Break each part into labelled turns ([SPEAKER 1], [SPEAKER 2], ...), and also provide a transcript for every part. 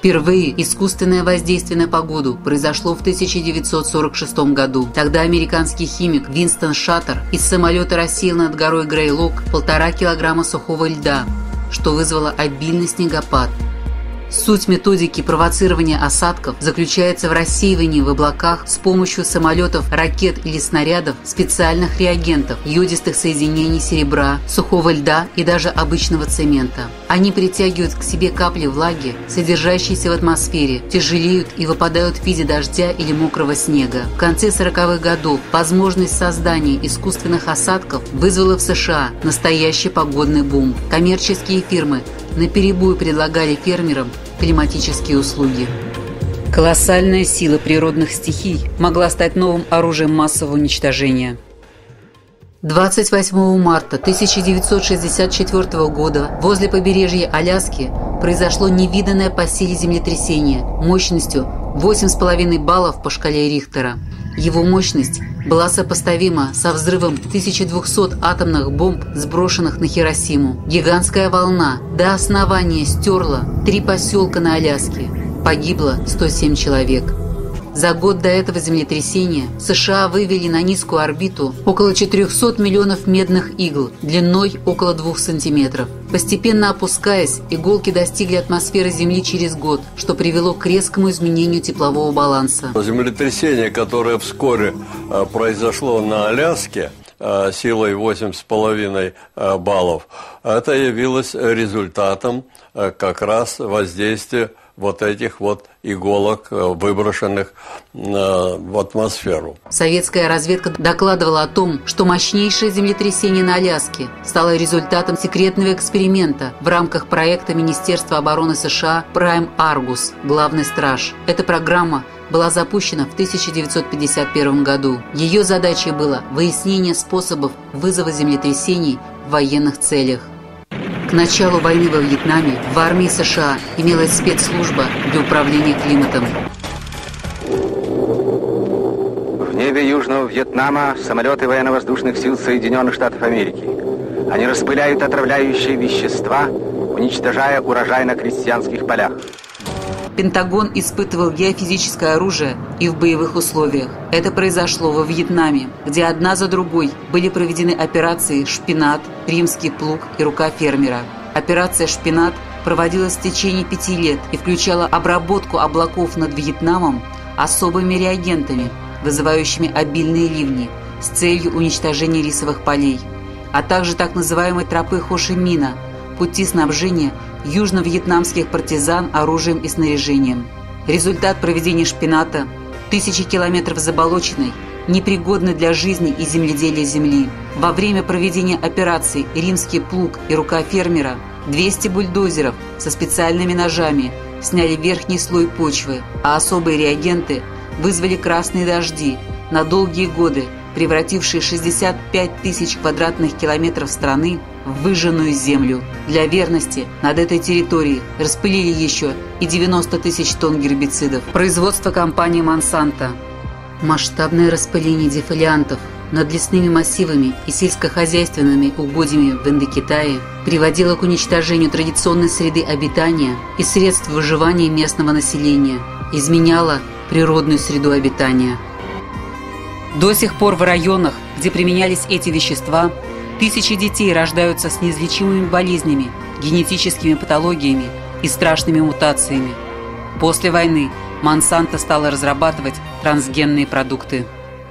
[SPEAKER 1] Впервые искусственное воздействие на погоду произошло в 1946 году. Тогда американский химик Винстон Шаттер из самолета рассеял над горой Грейлок 1,5 килограмма сухого льда, что вызвало обильный снегопад. Суть методики провоцирования осадков заключается в рассеивании в облаках с помощью самолетов, ракет или снарядов специальных реагентов, йодистых соединений серебра, сухого льда и даже обычного цемента. Они притягивают к себе капли влаги, содержащиеся в атмосфере, тяжелеют и выпадают в виде дождя или мокрого снега. В конце 40-х годов возможность создания искусственных осадков вызвала в США настоящий погодный бум. Коммерческие фирмы наперебой предлагали фермерам климатические услуги. Колоссальная сила природных стихий могла стать новым оружием массового уничтожения. 28 марта 1964 года возле побережья Аляски произошло невиданное по силе землетрясение мощностью 8,5 баллов по шкале Рихтера. Его мощность была сопоставима со взрывом 1200 атомных бомб, сброшенных на Хиросиму. Гигантская волна до основания стерла 3 поселка на Аляске. Погибло 107 человек. За год до этого землетрясения США вывели на низкую орбиту около 400 миллионов медных игл длиной около 2 сантиметров. Постепенно опускаясь, иголки достигли атмосферы Земли через год, что привело к резкому изменению теплового баланса.
[SPEAKER 2] Землетрясение, которое вскоре произошло на Аляске, силой 8,5 баллов, это явилось результатом как раз воздействия вот этих вот иголок, выброшенных в атмосферу.
[SPEAKER 1] Советская разведка докладывала о том, что мощнейшее землетрясение на Аляске стало результатом секретного эксперимента в рамках проекта Министерства обороны США Prime Argus «Главный страж». Эта программа была запущена в 1951 году. Ее задачей было выяснение способов вызова землетрясений в военных целях. К началу войны во Вьетнаме в армии США имелась спецслужба для управления климатом.
[SPEAKER 3] В небе Южного Вьетнама самолеты военно-воздушных сил Соединенных Штатов Америки. Они распыляют отравляющие вещества, уничтожая урожай на крестьянских полях.
[SPEAKER 1] Пентагон испытывал геофизическое оружие и в боевых условиях. Это произошло во Вьетнаме, где одна за другой были проведены операции «Шпинат», «Римский плуг» и «Рука фермера». Операция «Шпинат» проводилась в течение 5 лет и включала обработку облаков над Вьетнамом особыми реагентами, вызывающими обильные ливни, с целью уничтожения рисовых полей, а также так называемой тропы Хошимина, пути снабжения южно-вьетнамских партизан оружием и снаряжением. Результат проведения «Шпината» – 1000 километров заболоченной, непригодной для жизни и земледелия земли. Во время проведения операций «Римский плуг» и «Рука фермера» 200 бульдозеров со специальными ножами сняли верхний слой почвы, а особые реагенты вызвали красные дожди на долгие годы, превратившие 65 тысяч квадратных километров страны в выжженную землю. Для верности над этой территорией распылили еще и 90 тысяч тонн гербицидов. Производство компании «Монсанто». Масштабное распыление дефолиантов над лесными массивами и сельскохозяйственными угодьями в Индокитае приводило к уничтожению традиционной среды обитания и средств выживания местного населения, изменяло природную среду обитания. До сих пор в районах, где применялись эти вещества, тысячи детей рождаются с неизлечимыми болезнями, генетическими патологиями и страшными мутациями. После войны Монсанто стала разрабатывать трансгенные продукты.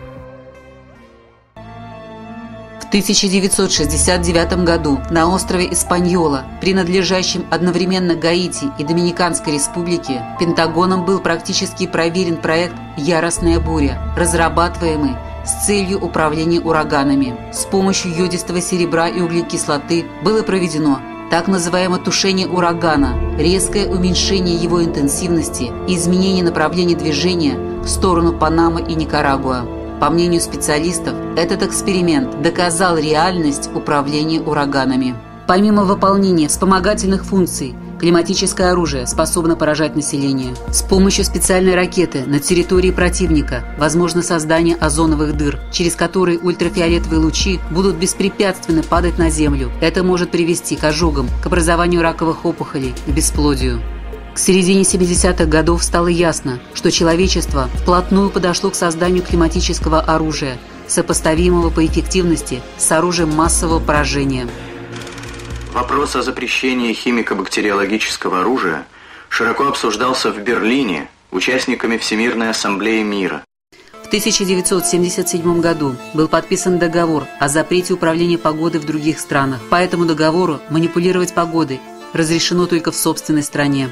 [SPEAKER 1] В 1969 году на острове Испаньола, принадлежащем одновременно Гаити и Доминиканской республике, Пентагоном был практически проверен проект «Яростная буря», разрабатываемый с целью управления ураганами. С помощью йодистого серебра и углекислоты было проведено так называемое тушение урагана, резкое уменьшение его интенсивности и изменение направления движения в сторону Панамы и Никарагуа. По мнению специалистов, этот эксперимент доказал реальность управления ураганами. Помимо выполнения вспомогательных функций, климатическое оружие способно поражать население. С помощью специальной ракеты на территории противника возможно создание озоновых дыр, через которые ультрафиолетовые лучи будут беспрепятственно падать на Землю. Это может привести к ожогам, к образованию раковых опухолей и бесплодию. К середине 70-х годов стало ясно, что человечество вплотную подошло к созданию климатического оружия, сопоставимого по эффективности с оружием массового поражения.
[SPEAKER 4] Вопрос о запрещении химико-бактериологического оружия широко обсуждался в Берлине участниками Всемирной ассамблеи мира.
[SPEAKER 1] В 1977 году был подписан договор о запрете управления погодой в других странах. По этому договору манипулировать погодой разрешено только в собственной стране.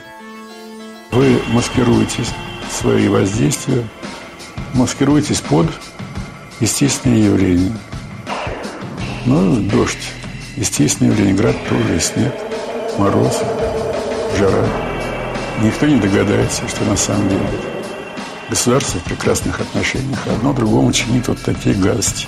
[SPEAKER 5] Вы маскируете свои воздействия, маскируетесь под естественные явления. Ну, дождь, естественное явление, град тоже, и снег, мороз, жара. Никто не догадается, что на самом деле государство в прекрасных отношениях одно другому чинит вот такие гадости.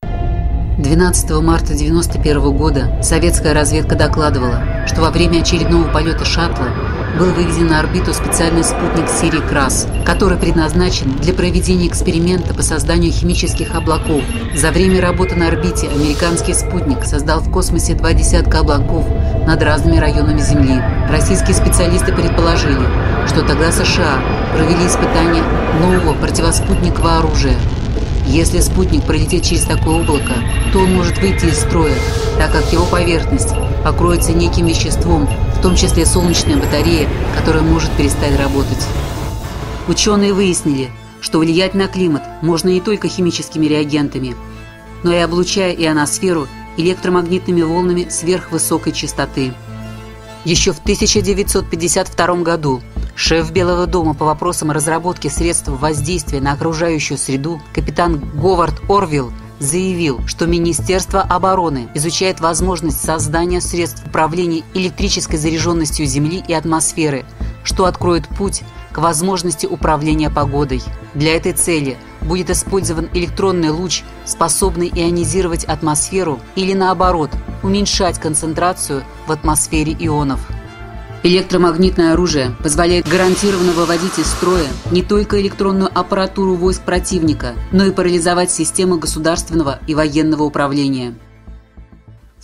[SPEAKER 1] 12 марта 1991 года советская разведка докладывала, что во время очередного полета шаттла был выведен на орбиту специальный спутник серии КРАС, который предназначен для проведения эксперимента по созданию химических облаков. За время работы на орбите американский спутник создал в космосе 20 облаков над разными районами Земли. Российские специалисты предположили, что тогда США провели испытания нового противоспутникового оружия. Если спутник пролетит через такое облако, то он может выйти из строя, так как его поверхность покроется неким веществом, в том числе солнечная батарея, которая может перестать работать. Ученые выяснили, что влиять на климат можно не только химическими реагентами, но и облучая ионосферу электромагнитными волнами сверхвысокой частоты. Еще в 1952 году шеф Белого дома по вопросам разработки средств воздействия на окружающую среду капитан Говард Орвилл заявил, что Министерство обороны изучает возможность создания средств управления электрической заряженностью Земли и атмосферы, что откроет путь к возможности управления погодой. Для этой цели будет использован электронный луч, способный ионизировать атмосферу или, наоборот, уменьшать концентрацию в атмосфере ионов. Электромагнитное оружие позволяет гарантированно выводить из строя не только электронную аппаратуру войск противника, но и парализовать системы государственного и военного управления. В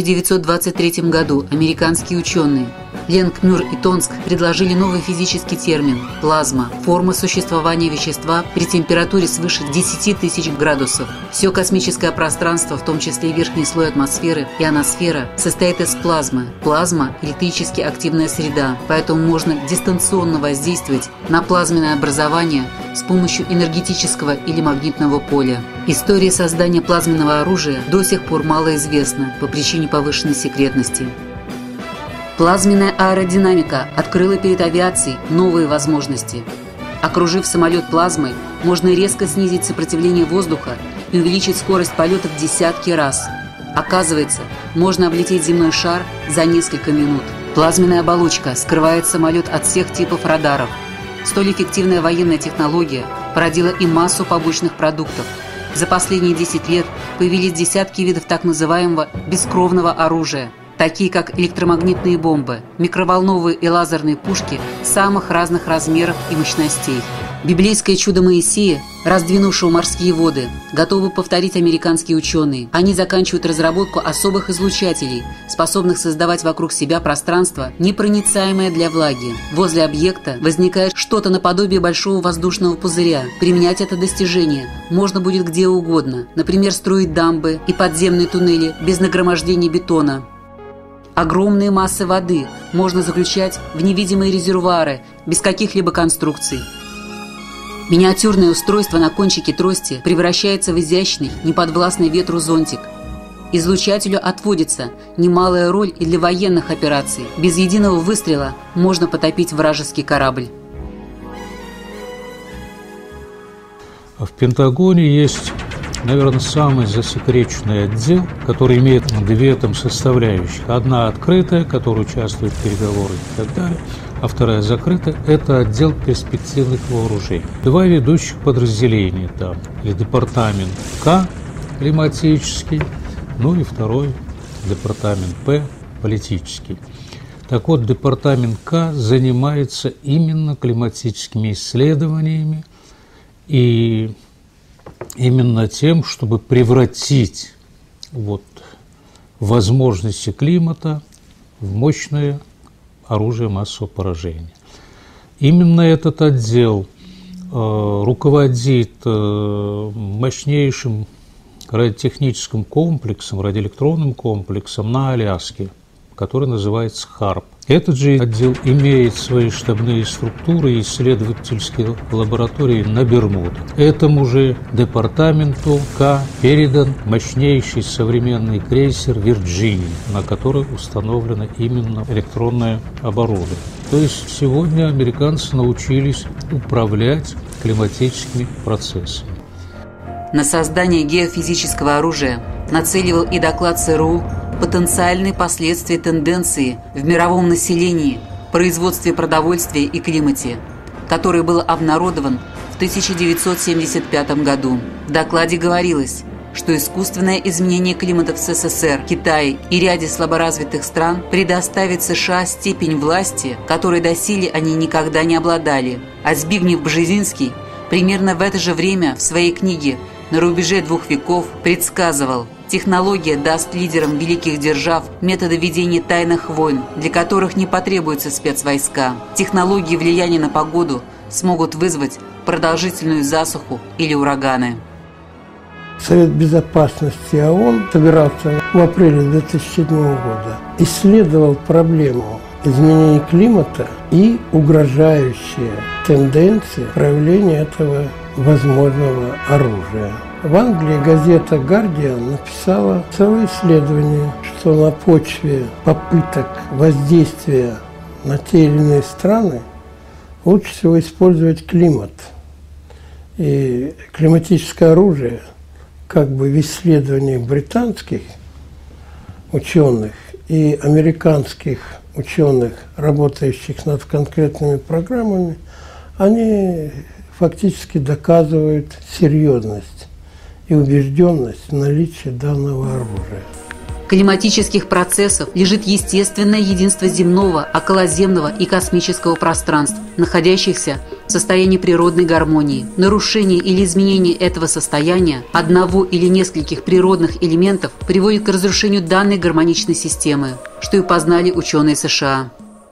[SPEAKER 1] 1923 году американские ученые Ленг, Мюр и Тонск предложили новый физический термин – плазма – форма существования вещества при температуре свыше 10 тысяч градусов. Все космическое пространство, в том числе и верхний слой атмосферы, ионосфера, состоит из плазмы. Плазма – электрически активная среда, поэтому можно дистанционно воздействовать на плазменное образование с помощью энергетического или магнитного поля. История создания плазменного оружия до сих пор мало известна по причине повышенной секретности. Плазменная аэродинамика открыла перед авиацией новые возможности. Окружив самолет плазмой, можно резко снизить сопротивление воздуха и увеличить скорость полета в десятки раз. Оказывается, можно облететь земной шар за несколько минут. Плазменная оболочка скрывает самолет от всех типов радаров. Столь эффективная военная технология породила и массу побочных продуктов. За последние 10 лет появились десятки видов так называемого бескровного оружия, такие как электромагнитные бомбы, микроволновые и лазерные пушки самых разных размеров и мощностей. Библейское чудо Моисея, раздвинувшего морские воды, готовы повторить американские ученые. Они заканчивают разработку особых излучателей, способных создавать вокруг себя пространство, непроницаемое для влаги. Возле объекта возникает что-то наподобие большого воздушного пузыря. Применять это достижение можно будет где угодно, например, строить дамбы и подземные туннели без нагромождения бетона. Огромные массы воды можно заключать в невидимые резервуары без каких-либо конструкций. Миниатюрное устройство на кончике трости превращается в изящный, неподвластный ветру зонтик. Излучателю отводится немалая роль и для военных операций. Без единого выстрела можно потопить вражеский корабль.
[SPEAKER 6] В Пентагоне есть, наверное, самый засекреченный отдел, который имеет две там составляющих. Одна открытая, которая участвует в переговорах и так далее, а вторая закрытая – это отдел перспективных вооружений. Два ведущих подразделения там, или департамент К климатический, ну и второй департамент П политический. Так вот, департамент К занимается именно климатическими исследованиями и именно тем, чтобы превратить возможности климата в мощное оружие массового поражения. Именно этот отдел руководит мощнейшим радиотехническим комплексом, радиоэлектронным комплексом на Аляске, который называется ХАРП. Этот же отдел имеет свои штабные структуры и исследовательские лаборатории на Бермудах. Этому же департаменту К передан мощнейший современный крейсер «Вирджиния», на который установлено именно электронное оборудование. То есть сегодня американцы научились управлять климатическими процессами.
[SPEAKER 1] На создание геофизического оружия нацеливал и доклад ЦРУ потенциальные последствия тенденции в мировом населении, производстве продовольствия и климате, который был обнародован в 1975 году. В докладе говорилось, что искусственное изменение климата в СССР, Китае и ряде слаборазвитых стран предоставит США степень власти, которой доселе они никогда не обладали. А Збигнев Бжезинский примерно в это же время в своей книге «На рубеже двух веков» предсказывал: технология даст лидерам великих держав методы ведения тайных войн, для которых не потребуются спецвойска. Технологии влияния на погоду смогут вызвать продолжительную засуху или ураганы.
[SPEAKER 7] Совет Безопасности ООН собирался в апреле 2007 года, исследовал проблему изменения климата и угрожающие тенденции проявления этого возможного оружия. В Англии газета «Гардиан» написала целое исследование, что на почве попыток воздействия на те или иные страны лучше всего использовать климат. И климатическое оружие, как бы в исследованиях британских ученых и американских ученых, работающих над конкретными программами, они фактически доказывают серьезность и убежденность в наличии данного оружия.
[SPEAKER 1] Климатических процессов лежит естественное единство земного, околоземного и космического пространств, находящихся в состоянии природной гармонии. Нарушение или изменение этого состояния одного или нескольких природных элементов приводит к разрушению данной гармоничной системы, что и познали ученые США.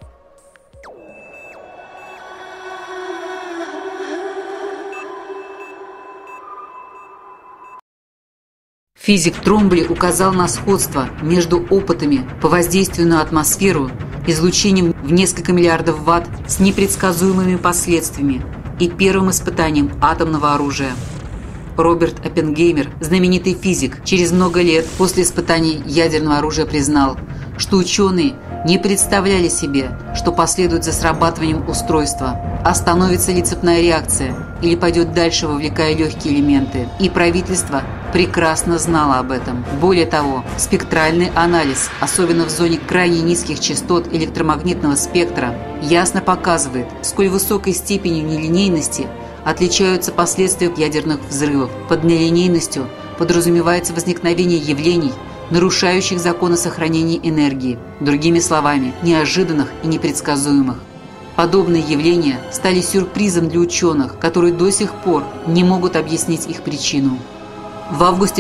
[SPEAKER 1] Физик Тромбли указал на сходство между опытами по воздействию на атмосферу, излучением в несколько миллиардов ватт с непредсказуемыми последствиями и первым испытанием атомного оружия. Роберт Оппенгеймер, знаменитый физик, через много лет после испытаний ядерного оружия признал, что ученые не представляли себе, что последует за срабатыванием устройства, остановится ли цепная реакция или пойдет дальше, вовлекая легкие элементы. И правительство прекрасно знало об этом. Более того, спектральный анализ, особенно в зоне крайне низких частот электромагнитного спектра, ясно показывает, сколь высокой степенью нелинейности отличаются последствия ядерных взрывов. Под нелинейностью подразумевается возникновение явлений, нарушающих законы сохранения энергии, другими словами, неожиданных и непредсказуемых. Подобные явления стали сюрпризом для ученых, которые до сих пор не могут объяснить их причину. В августе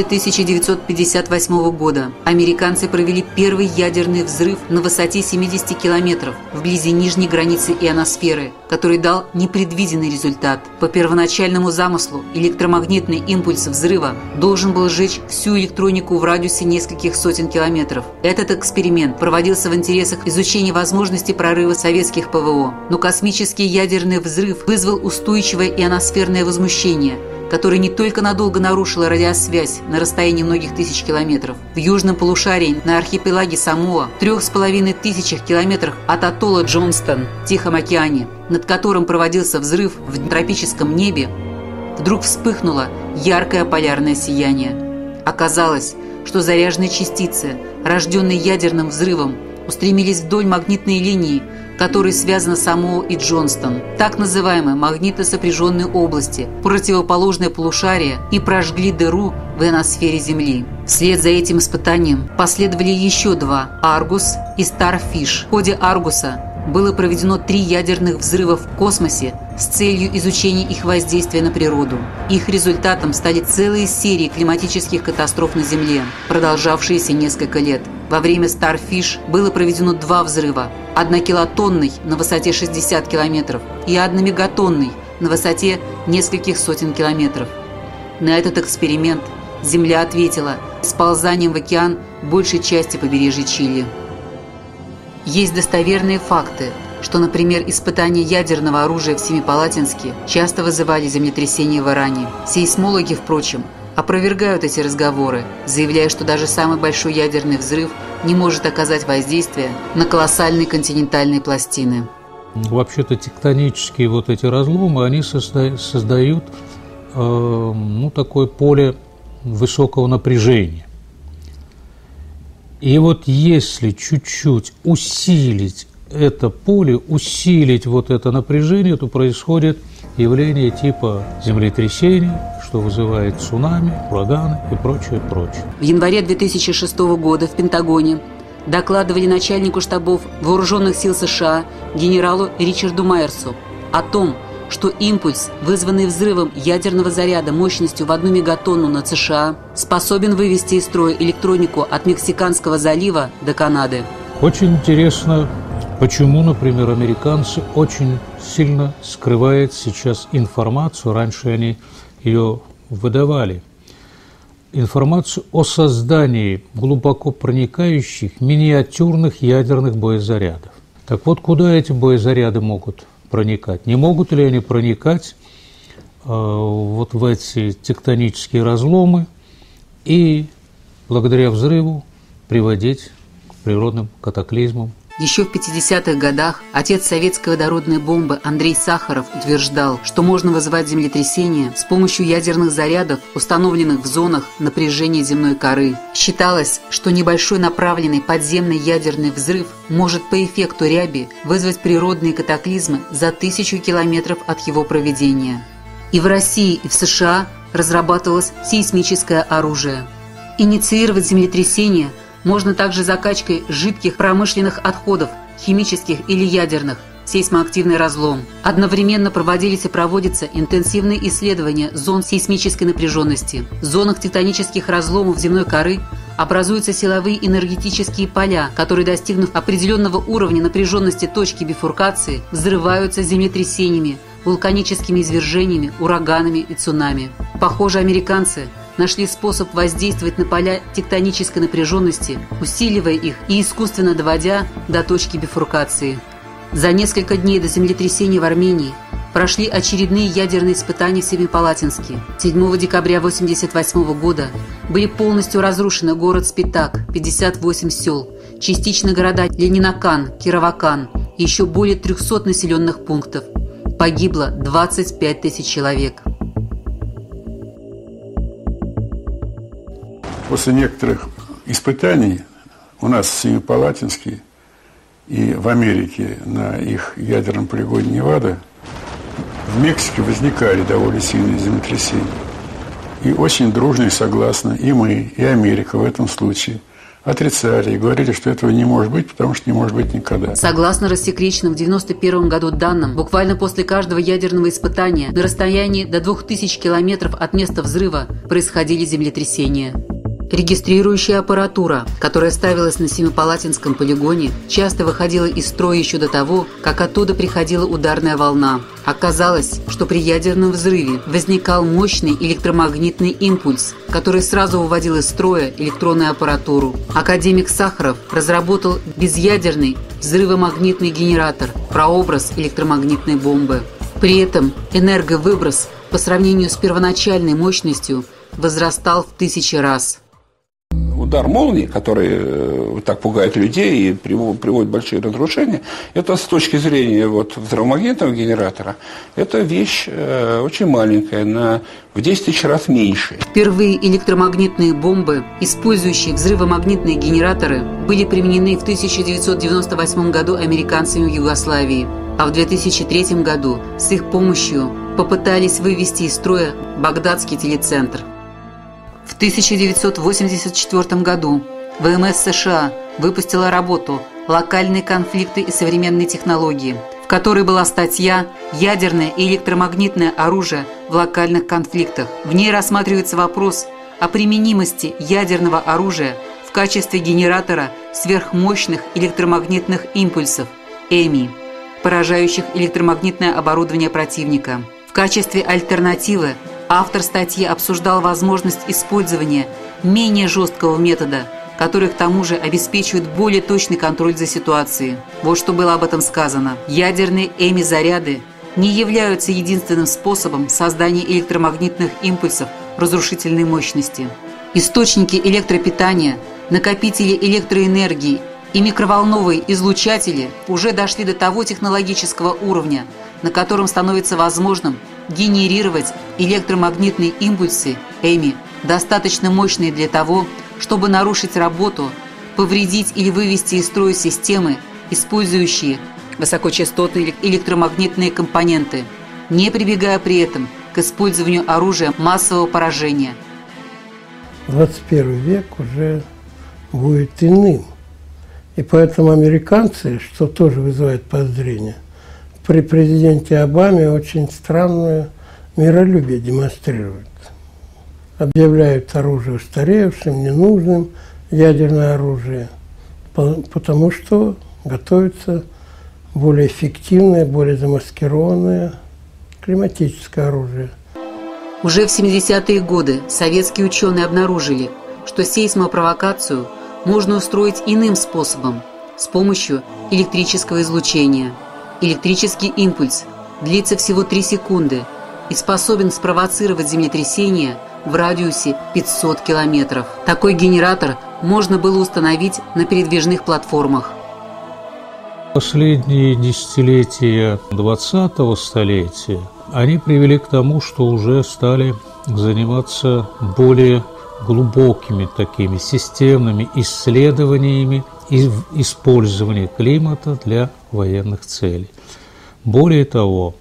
[SPEAKER 1] 1958 года американцы провели первый ядерный взрыв на высоте 70 километров вблизи нижней границы ионосферы, который дал непредвиденный результат. По первоначальному замыслу электромагнитный импульс взрыва должен был сжечь всю электронику в радиусе нескольких сотен километров. Этот эксперимент проводился в интересах изучения возможности прорыва советских ПВО, но космический ядерный взрыв вызвал устойчивое ионосферное возмущение, которое не только надолго нарушило радиосвязь на расстоянии многих тысяч километров. В южном полушарии на архипелаге Самоа, в 3500 километрах от атолла Джонстон в Тихом океане, над которым проводился взрыв в тропическом небе, вдруг вспыхнуло яркое полярное сияние. Оказалось, что заряженные частицы, рожденные ядерным взрывом, устремились вдоль магнитной линии, которой связаны Самоа и Джонстон, так называемые магнитосопряженные области, противоположное полушарие, и прожгли дыру в ионосфере Земли. Вслед за этим испытанием последовали еще два – Аргус и Старфиш. В ходе Аргуса было проведено 3 ядерных взрыва в космосе с целью изучения их воздействия на природу. Их результатом стали целые серии климатических катастроф на Земле, продолжавшиеся несколько лет. В во время Starfish было проведено 2 взрыва. 1-килотонный на высоте 60 километров и 1-мегатонный на высоте нескольких сотен километров. На этот эксперимент Земля ответила сползанием в океан большей части побережья Чили. Есть достоверные факты, что, например, испытания ядерного оружия в Семипалатинске часто вызывали землетрясения в Иране. Сейсмологи, впрочем, опровергают эти разговоры, заявляя, что даже самый большой ядерный взрыв не может оказать воздействие на колоссальные континентальные пластины.
[SPEAKER 6] Вообще-то тектонические вот эти разломы, они создают такое поле высокого напряжения. И вот если чуть-чуть усилить это поле, усилить вот это напряжение, то происходит явление типа землетрясений, что вызывает цунами, ураганы и прочее, прочее.
[SPEAKER 1] В январе 2006 года в Пентагоне докладывали начальнику штабов Вооруженных сил США генералу Ричарду Майерсу о том, что импульс, вызванный взрывом ядерного заряда мощностью в 1 мегатонну над США, способен вывести из строя электронику от Мексиканского залива до Канады.
[SPEAKER 6] Очень интересно, почему, например, американцы очень сильно скрывают сейчас информацию, раньше они ее выдавали, информацию о создании глубоко проникающих миниатюрных ядерных боезарядов. Так вот, куда эти боезаряды могут проникать? Не могут ли они проникать вот в эти тектонические разломы и благодаря взрыву приводить к природным катаклизмам?
[SPEAKER 1] Еще в 50-х годах отец советской водородной бомбы Андрей Сахаров утверждал, что можно вызывать землетрясения с помощью ядерных зарядов, установленных в зонах напряжения земной коры. Считалось, что небольшой направленный подземный ядерный взрыв может по эффекту ряби вызвать природные катаклизмы за 1000 километров от его проведения. И в России, и в США разрабатывалось сейсмическое оружие. Инициировать землетрясения можно также закачкой жидких промышленных отходов, химических или ядерных, сейсмоактивный разлом. Одновременно проводились и проводятся интенсивные исследования зон сейсмической напряженности. В зонах тектонических разломов земной коры образуются силовые энергетические поля, которые, достигнув определенного уровня напряженности точки бифуркации, взрываются землетрясениями, вулканическими извержениями, ураганами и цунами. Похоже, американцы нашли способ воздействовать на поля тектонической напряженности, усиливая их и искусственно доводя до точки бифуркации. За несколько дней до землетрясения в Армении прошли очередные ядерные испытания в Семипалатинске. 7 декабря 1988 года были полностью разрушены город Спитак, 58 сел, частично города Ленинакан, Кировакан и еще более 300 населенных пунктов. Погибло 25 тысяч человек.
[SPEAKER 5] После некоторых испытаний у нас в Семипалатинске и в Америке на их ядерном полигоне Невада в Мексике возникали довольно сильные землетрясения. И очень дружно и согласно и мы, и Америка в этом случае отрицали и говорили, что этого не может быть, потому что не может быть никогда.
[SPEAKER 1] Согласно рассекреченным в 1991 году данным, буквально после каждого ядерного испытания на расстоянии до 2000 километров от места взрыва происходили землетрясения. Регистрирующая аппаратура, которая ставилась на Семипалатинском полигоне, часто выходила из строя еще до того, как оттуда приходила ударная волна. Оказалось, что при ядерном взрыве возникал мощный электромагнитный импульс, который сразу выводил из строя электронную аппаратуру. Академик Сахаров разработал безъядерный взрывомагнитный генератор, прообраз электромагнитной бомбы. При этом энерговыброс по сравнению с первоначальной мощностью возрастал в 1000 раз.
[SPEAKER 8] Удар молнии, который так пугает людей и приводит большие разрушения, это с точки зрения взрывомагнитного генератора, это вещь очень маленькая, в 10 тысяч раз меньше.
[SPEAKER 1] Впервые электромагнитные бомбы, использующие взрывомагнитные генераторы, были применены в 1998 году американцами в Югославии, а в 2003 году с их помощью попытались вывести из строя Багдадский телецентр. В 1984 году ВМС США выпустила работу «Локальные конфликты и современные технологии», в которой была статья «Ядерное и электромагнитное оружие в локальных конфликтах». В ней рассматривается вопрос о применимости ядерного оружия в качестве генератора сверхмощных электромагнитных импульсов ЭМИ, поражающих электромагнитное оборудование противника. В качестве альтернативы автор статьи обсуждал возможность использования менее жесткого метода, который к тому же обеспечивает более точный контроль за ситуацией. Вот что было об этом сказано. Ядерные ЭМИ-заряды не являются единственным способом создания электромагнитных импульсов разрушительной мощности. Источники электропитания, накопители электроэнергии и микроволновые излучатели уже дошли до того технологического уровня, на котором становится возможным генерировать электромагнитные импульсы ЭМИ, достаточно мощные для того, чтобы нарушить работу, повредить или вывести из строя системы, использующие высокочастотные электромагнитные компоненты, не прибегая при этом к использованию оружия массового поражения.
[SPEAKER 7] 21 век уже будет иным. И поэтому американцы, что тоже вызывает подозрения, при президенте Обаме очень странное миролюбие демонстрируют. Объявляют оружие устаревшим, ненужным, ядерное оружие, потому что готовится более эффективное, более замаскированное климатическое оружие.
[SPEAKER 1] Уже в 70-е годы советские ученые обнаружили, что сейсмопровокацию можно устроить иным способом, с помощью электрического излучения. Электрический импульс длится всего 3 секунды и способен спровоцировать землетрясение в радиусе 500 километров. Такой генератор можно было установить на передвижных платформах.
[SPEAKER 6] Последние десятилетия 20-го столетия они привели к тому, что уже стали заниматься более глубокими такими системными исследованиями и использования климата для военных целей. Более того,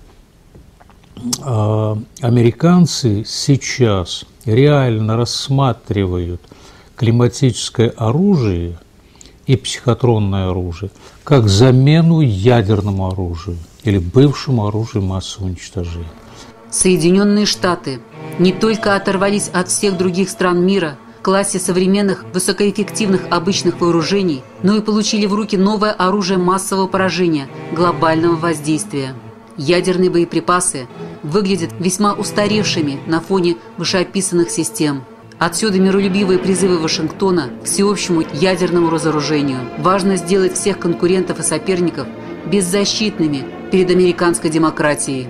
[SPEAKER 6] американцы сейчас реально рассматривают климатическое оружие и психотронное оружие как замену ядерному оружию или бывшему оружию массового уничтожения.
[SPEAKER 1] Соединенные Штаты не только оторвались от всех других стран мира в классе современных высокоэффективных обычных вооружений, но и получили в руки новое оружие массового поражения глобального воздействия. Ядерные боеприпасы выглядят весьма устаревшими на фоне вышеописанных систем. Отсюда миролюбивые призывы Вашингтона к всеобщему ядерному разоружению. Важно сделать всех конкурентов и соперников беззащитными перед американской демократией.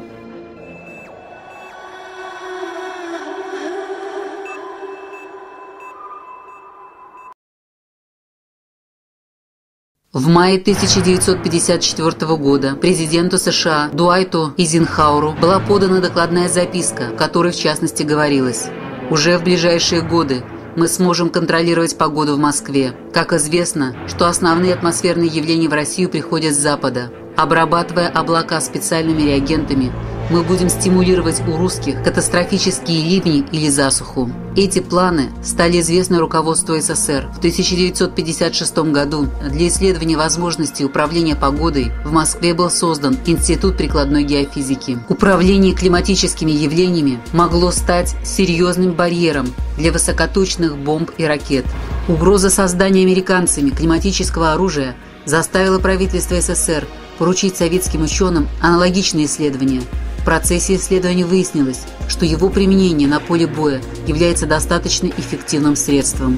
[SPEAKER 1] В мае 1954 года президенту США Дуайту Эйзенхауэру была подана докладная записка, в которой в частности говорилось: «Уже в ближайшие годы мы сможем контролировать погоду в Москве. Как известно, что основные атмосферные явления в Россию приходят с запада. Обрабатывая облака специальными реагентами, мы будем стимулировать у русских катастрофические ливни или засуху». Эти планы стали известны руководству СССР. В 1956 году для исследования возможностей управления погодой в Москве был создан Институт прикладной геофизики. Управление климатическими явлениями могло стать серьезным барьером для высокоточных бомб и ракет. Угроза создания американцами климатического оружия заставила правительство СССР поручить советским ученым аналогичные исследования. В процессе исследования выяснилось, что его применение на поле боя является достаточно эффективным средством.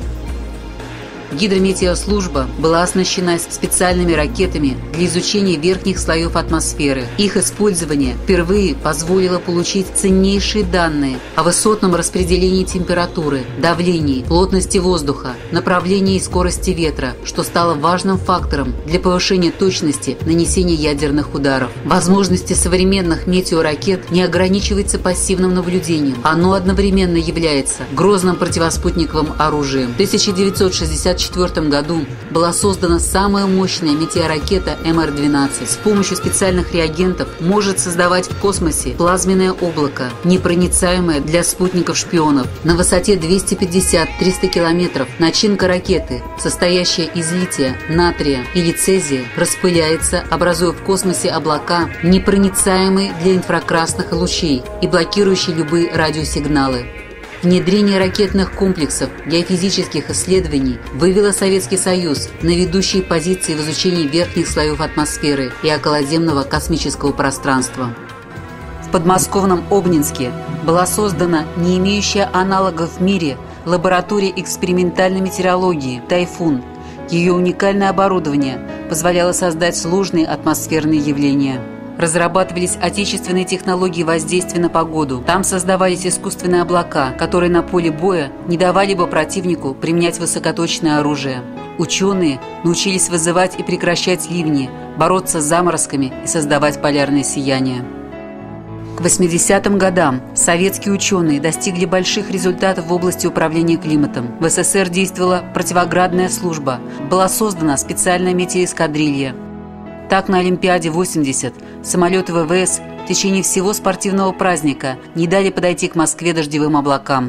[SPEAKER 1] Гидрометеослужба была оснащена специальными ракетами для изучения верхних слоев атмосферы. Их использование впервые позволило получить ценнейшие данные о высотном распределении температуры, давлении, плотности воздуха, направлении и скорости ветра, что стало важным фактором для повышения точности нанесения ядерных ударов. Возможности современных метеоракет не ограничиваются пассивным наблюдением. Оно одновременно является грозным противоспутниковым оружием. В 1964 году была создана самая мощная метеоракета МР-12. С помощью специальных реагентов может создавать в космосе плазменное облако, непроницаемое для спутников-шпионов. На высоте 250-300 километров начинка ракеты, состоящая из лития, натрия или цезия, распыляется, образуя в космосе облака, непроницаемые для инфракрасных лучей и блокирующие любые радиосигналы. Внедрение ракетных комплексов геофизических исследований вывело Советский Союз на ведущие позиции в изучении верхних слоев атмосферы и околоземного космического пространства. В подмосковном Обнинске была создана не имеющая аналогов в мире лаборатория экспериментальной метеорологии «Тайфун». Ее уникальное оборудование позволяло создать сложные атмосферные явления. Разрабатывались отечественные технологии воздействия на погоду. Там создавались искусственные облака, которые на поле боя не давали бы противнику применять высокоточное оружие. Ученые научились вызывать и прекращать ливни, бороться с заморозками и создавать полярное сияние. К 80-м годам советские ученые достигли больших результатов в области управления климатом. В СССР действовала противоградная служба, была создана специальная метеоэскадрилья. Так, на Олимпиаде-80 самолеты ВВС в течение всего спортивного праздника не дали подойти к Москве дождевым облакам.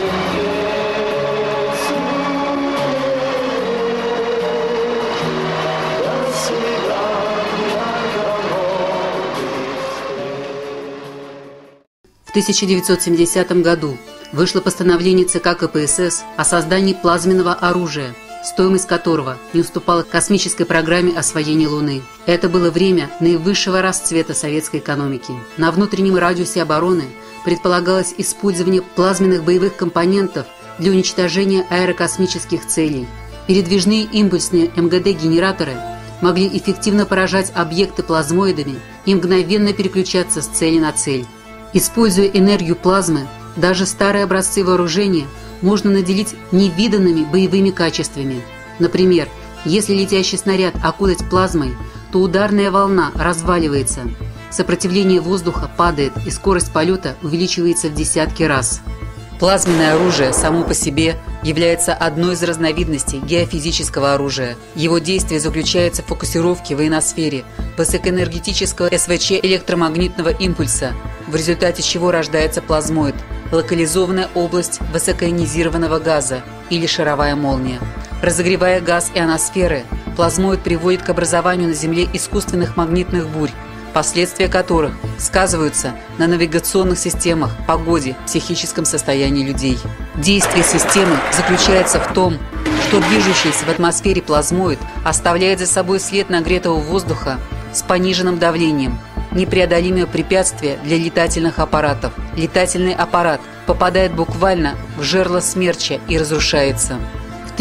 [SPEAKER 1] В 1970 году вышло постановление ЦК КПСС о создании плазменного оружия, стоимость которого не уступала космической программе освоения Луны. Это было время наивысшего расцвета советской экономики. На внутреннем радиусе обороны предполагалось использование плазменных боевых компонентов для уничтожения аэрокосмических целей. Передвижные импульсные МГД-генераторы могли эффективно поражать объекты плазмоидами и мгновенно переключаться с цели на цель. Используя энергию плазмы, даже старые образцы вооружения можно наделить невиданными боевыми качествами. Например, если летящий снаряд окутать плазмой, то ударная волна разваливается, сопротивление воздуха падает и скорость полета увеличивается в десятки раз. Плазменное оружие само по себе является одной из разновидностей геофизического оружия. Его действие заключается в фокусировке в ионосфере высокоэнергетического СВЧ электромагнитного импульса, в результате чего рождается плазмоид – локализованная область высокоионизированного газа или шаровая молния. Разогревая газ ионосферы, плазмоид приводит к образованию на Земле искусственных магнитных бурь, последствия которых сказываются на навигационных системах, погоде, психическом состоянии людей. Действие системы заключается в том, что движущийся в атмосфере плазмоид оставляет за собой след нагретого воздуха с пониженным давлением, непреодолимое препятствие для летательных аппаратов. Летательный аппарат попадает буквально в жерло смерча и разрушается. В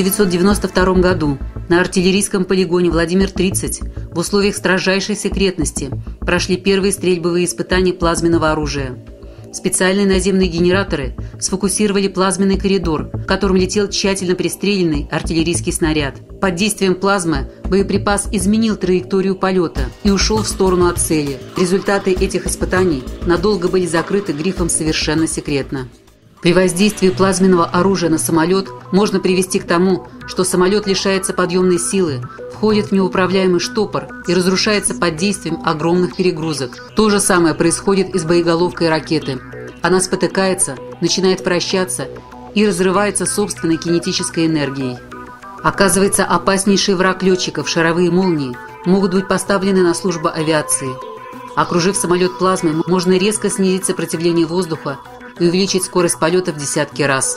[SPEAKER 1] 1992 году на артиллерийском полигоне Владимир-30 в условиях строжайшей секретности прошли первые стрельбовые испытания плазменного оружия. Специальные наземные генераторы сфокусировали плазменный коридор, в котором летел тщательно пристреленный артиллерийский снаряд. Под действием плазмы боеприпас изменил траекторию полета и ушел в сторону от цели. Результаты этих испытаний надолго были закрыты грифом «Совершенно секретно». При воздействии плазменного оружия на самолет можно привести к тому, что самолет лишается подъемной силы, входит в неуправляемый штопор и разрушается под действием огромных перегрузок. То же самое происходит и с боеголовкой ракеты. Она спотыкается, начинает вращаться и разрывается собственной кинетической энергией. Оказывается, опаснейший враг летчиков, шаровые молнии, могут быть поставлены на службу авиации. Окружив самолет плазмой, можно резко снизить сопротивление воздуха и увеличить скорость полета в десятки раз.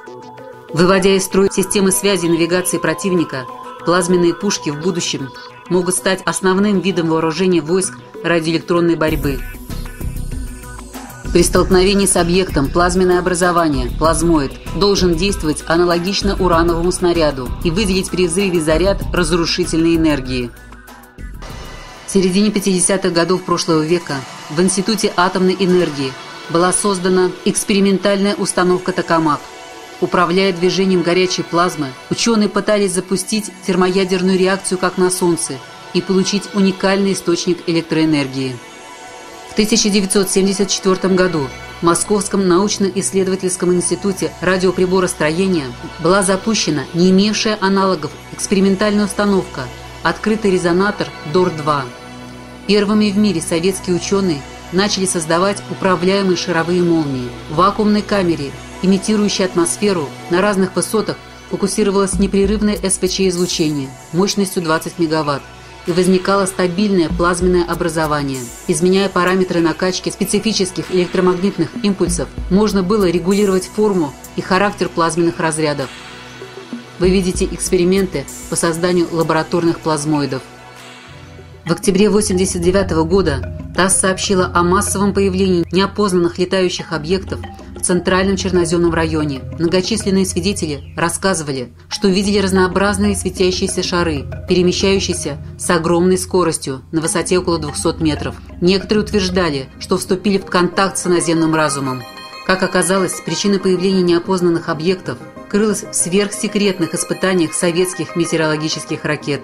[SPEAKER 1] Выводя из строя системы связи и навигации противника, плазменные пушки в будущем могут стать основным видом вооружения войск радиоэлектронной борьбы. При столкновении с объектом плазменное образование, плазмоид, должен действовать аналогично урановому снаряду и выделить при взрыве заряд разрушительной энергии. В середине 50-х годов прошлого века в Институте атомной энергии была создана экспериментальная установка «Токамак». Управляя движением горячей плазмы, ученые пытались запустить термоядерную реакцию как на Солнце и получить уникальный источник электроэнергии. В 1974 году в Московском научно-исследовательском институте радиоприборостроения была запущена не имевшая аналогов экспериментальная установка «Открытый резонатор ДОР-2». Первыми в мире советские ученые начали создавать управляемые шаровые молнии. В вакуумной камере, имитирующей атмосферу, на разных высотах фокусировалось непрерывное СВЧ-излучение мощностью 20 мегаватт и возникало стабильное плазменное образование. Изменяя параметры накачки специфических электромагнитных импульсов, можно было регулировать форму и характер плазменных разрядов. Вы видите эксперименты по созданию лабораторных плазмоидов. В октябре 1989 года ТАСС сообщила о массовом появлении неопознанных летающих объектов в Центральном Черноземном районе. Многочисленные свидетели рассказывали, что видели разнообразные светящиеся шары, перемещающиеся с огромной скоростью на высоте около 200 метров. Некоторые утверждали, что вступили в контакт с иноземным разумом. Как оказалось, причина появления неопознанных объектов крылась в сверхсекретных испытаниях советских метеорологических ракет.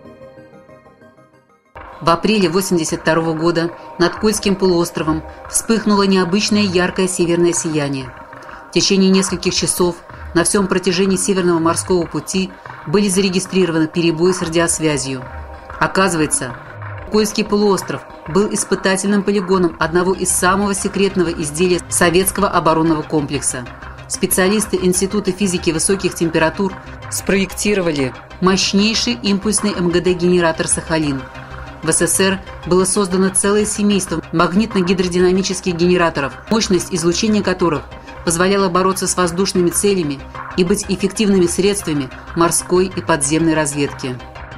[SPEAKER 1] В апреле 1982 года над Кольским полуостровом вспыхнуло необычное яркое северное сияние. В течение нескольких часов на всем протяжении Северного морского пути были зарегистрированы перебои с радиосвязью. Оказывается, Кольский полуостров был испытательным полигоном одного из самого секретного изделия советского оборонного комплекса. Специалисты Института физики высоких температур спроектировали мощнейший импульсный МГД-генератор «Сахалин». В СССР было создано целое семейство магнитно-гидродинамических генераторов, мощность излучения которых позволяла бороться с воздушными целями и быть эффективными средствами морской и подземной разведки.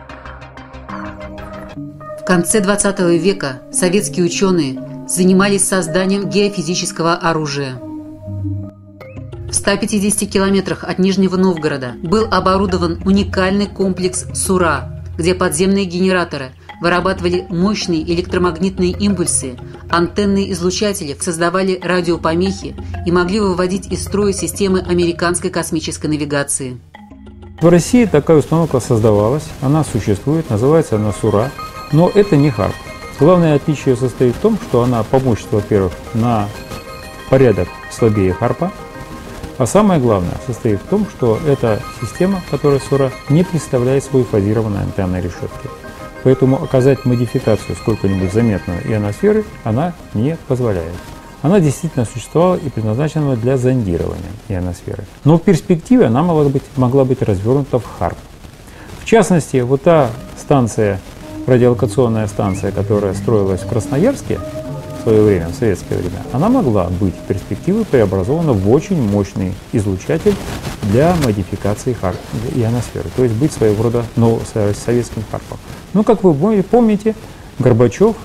[SPEAKER 1] В конце XX века советские ученые занимались созданием геофизического оружия. В 150 километрах от Нижнего Новгорода был оборудован уникальный комплекс «Сура», где подземные генераторы вырабатывали мощные электромагнитные импульсы, антенные излучатели создавали радиопомехи и могли выводить из строя системы американской космической навигации.
[SPEAKER 9] В России такая установка создавалась, она существует, называется она «Сура», но это не ХАРП. Главное отличие состоит в том, что она по мощности, во-первых, на порядок слабее ХАРПа, а самое главное состоит в том, что эта система, которая «Сура», не представляет собой фазированной антенной решетки. Поэтому оказать модификацию сколько-нибудь заметную ионосферы она не позволяет. Она действительно существовала и предназначена для зондирования ионосферы. Но в перспективе она могла быть развернута в ХАРП. В частности, вот та станция, радиолокационная станция, которая строилась в Красноярске в свое время, в советское время, она могла быть в перспективе преобразована в очень мощный излучатель для модификации ХАРП, ионосферы, то есть быть своего рода советским ХАРПом. Ну, как вы помните, Горбачев,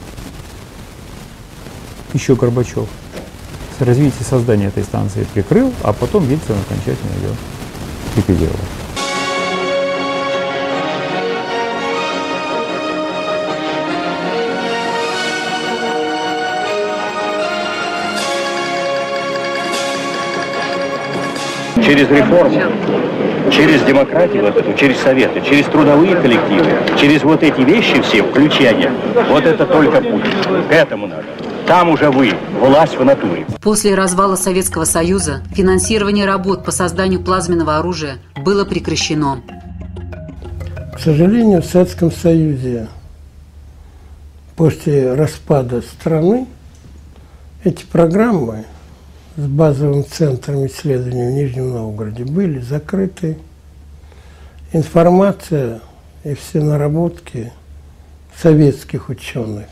[SPEAKER 9] развитие создания этой станции прикрыл, а потом Ельцин окончательно ее ликвидировал.
[SPEAKER 10] Через реформу, через демократию, вот эту, через советы, через трудовые коллективы, через вот эти вещи все, включая, вот это только путь. К этому надо. Там уже вы, власть в натуре.
[SPEAKER 1] После развала Советского Союза финансирование работ по созданию плазменного оружия было прекращено.
[SPEAKER 7] К сожалению, в Советском Союзе после распада страны эти программы с базовым центром исследований в Нижнем Новгороде были закрыты. Информация и все наработки советских ученых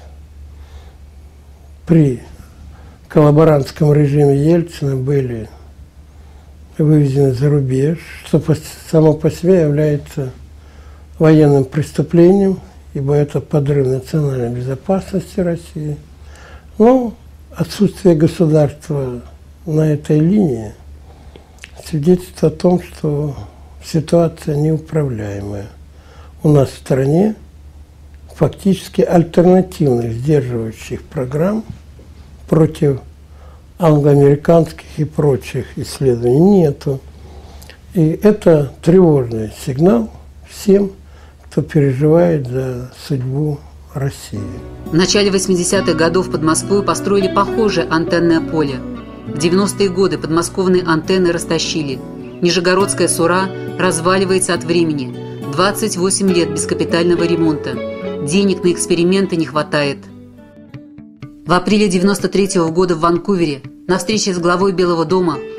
[SPEAKER 7] при коллаборантском режиме Ельцина были вывезены за рубеж, что само по себе является военным преступлением, ибо это подрыв национальной безопасности России. Но отсутствие государства на этой линии свидетельствует о том, что ситуация неуправляемая. У нас в стране фактически альтернативных сдерживающих программ против англоамериканских и прочих исследований нету. И это тревожный сигнал всем, кто переживает за судьбу России.
[SPEAKER 1] В начале 80-х годов под Москвой построили похожее антенное поле. В 90-е годы подмосковные антенны растащили. Нижегородская «Сура» разваливается от времени. 28 лет без капитального ремонта. Денег на эксперименты не хватает. В апреле 93-го года в Ванкувере на встрече с главой Белого дома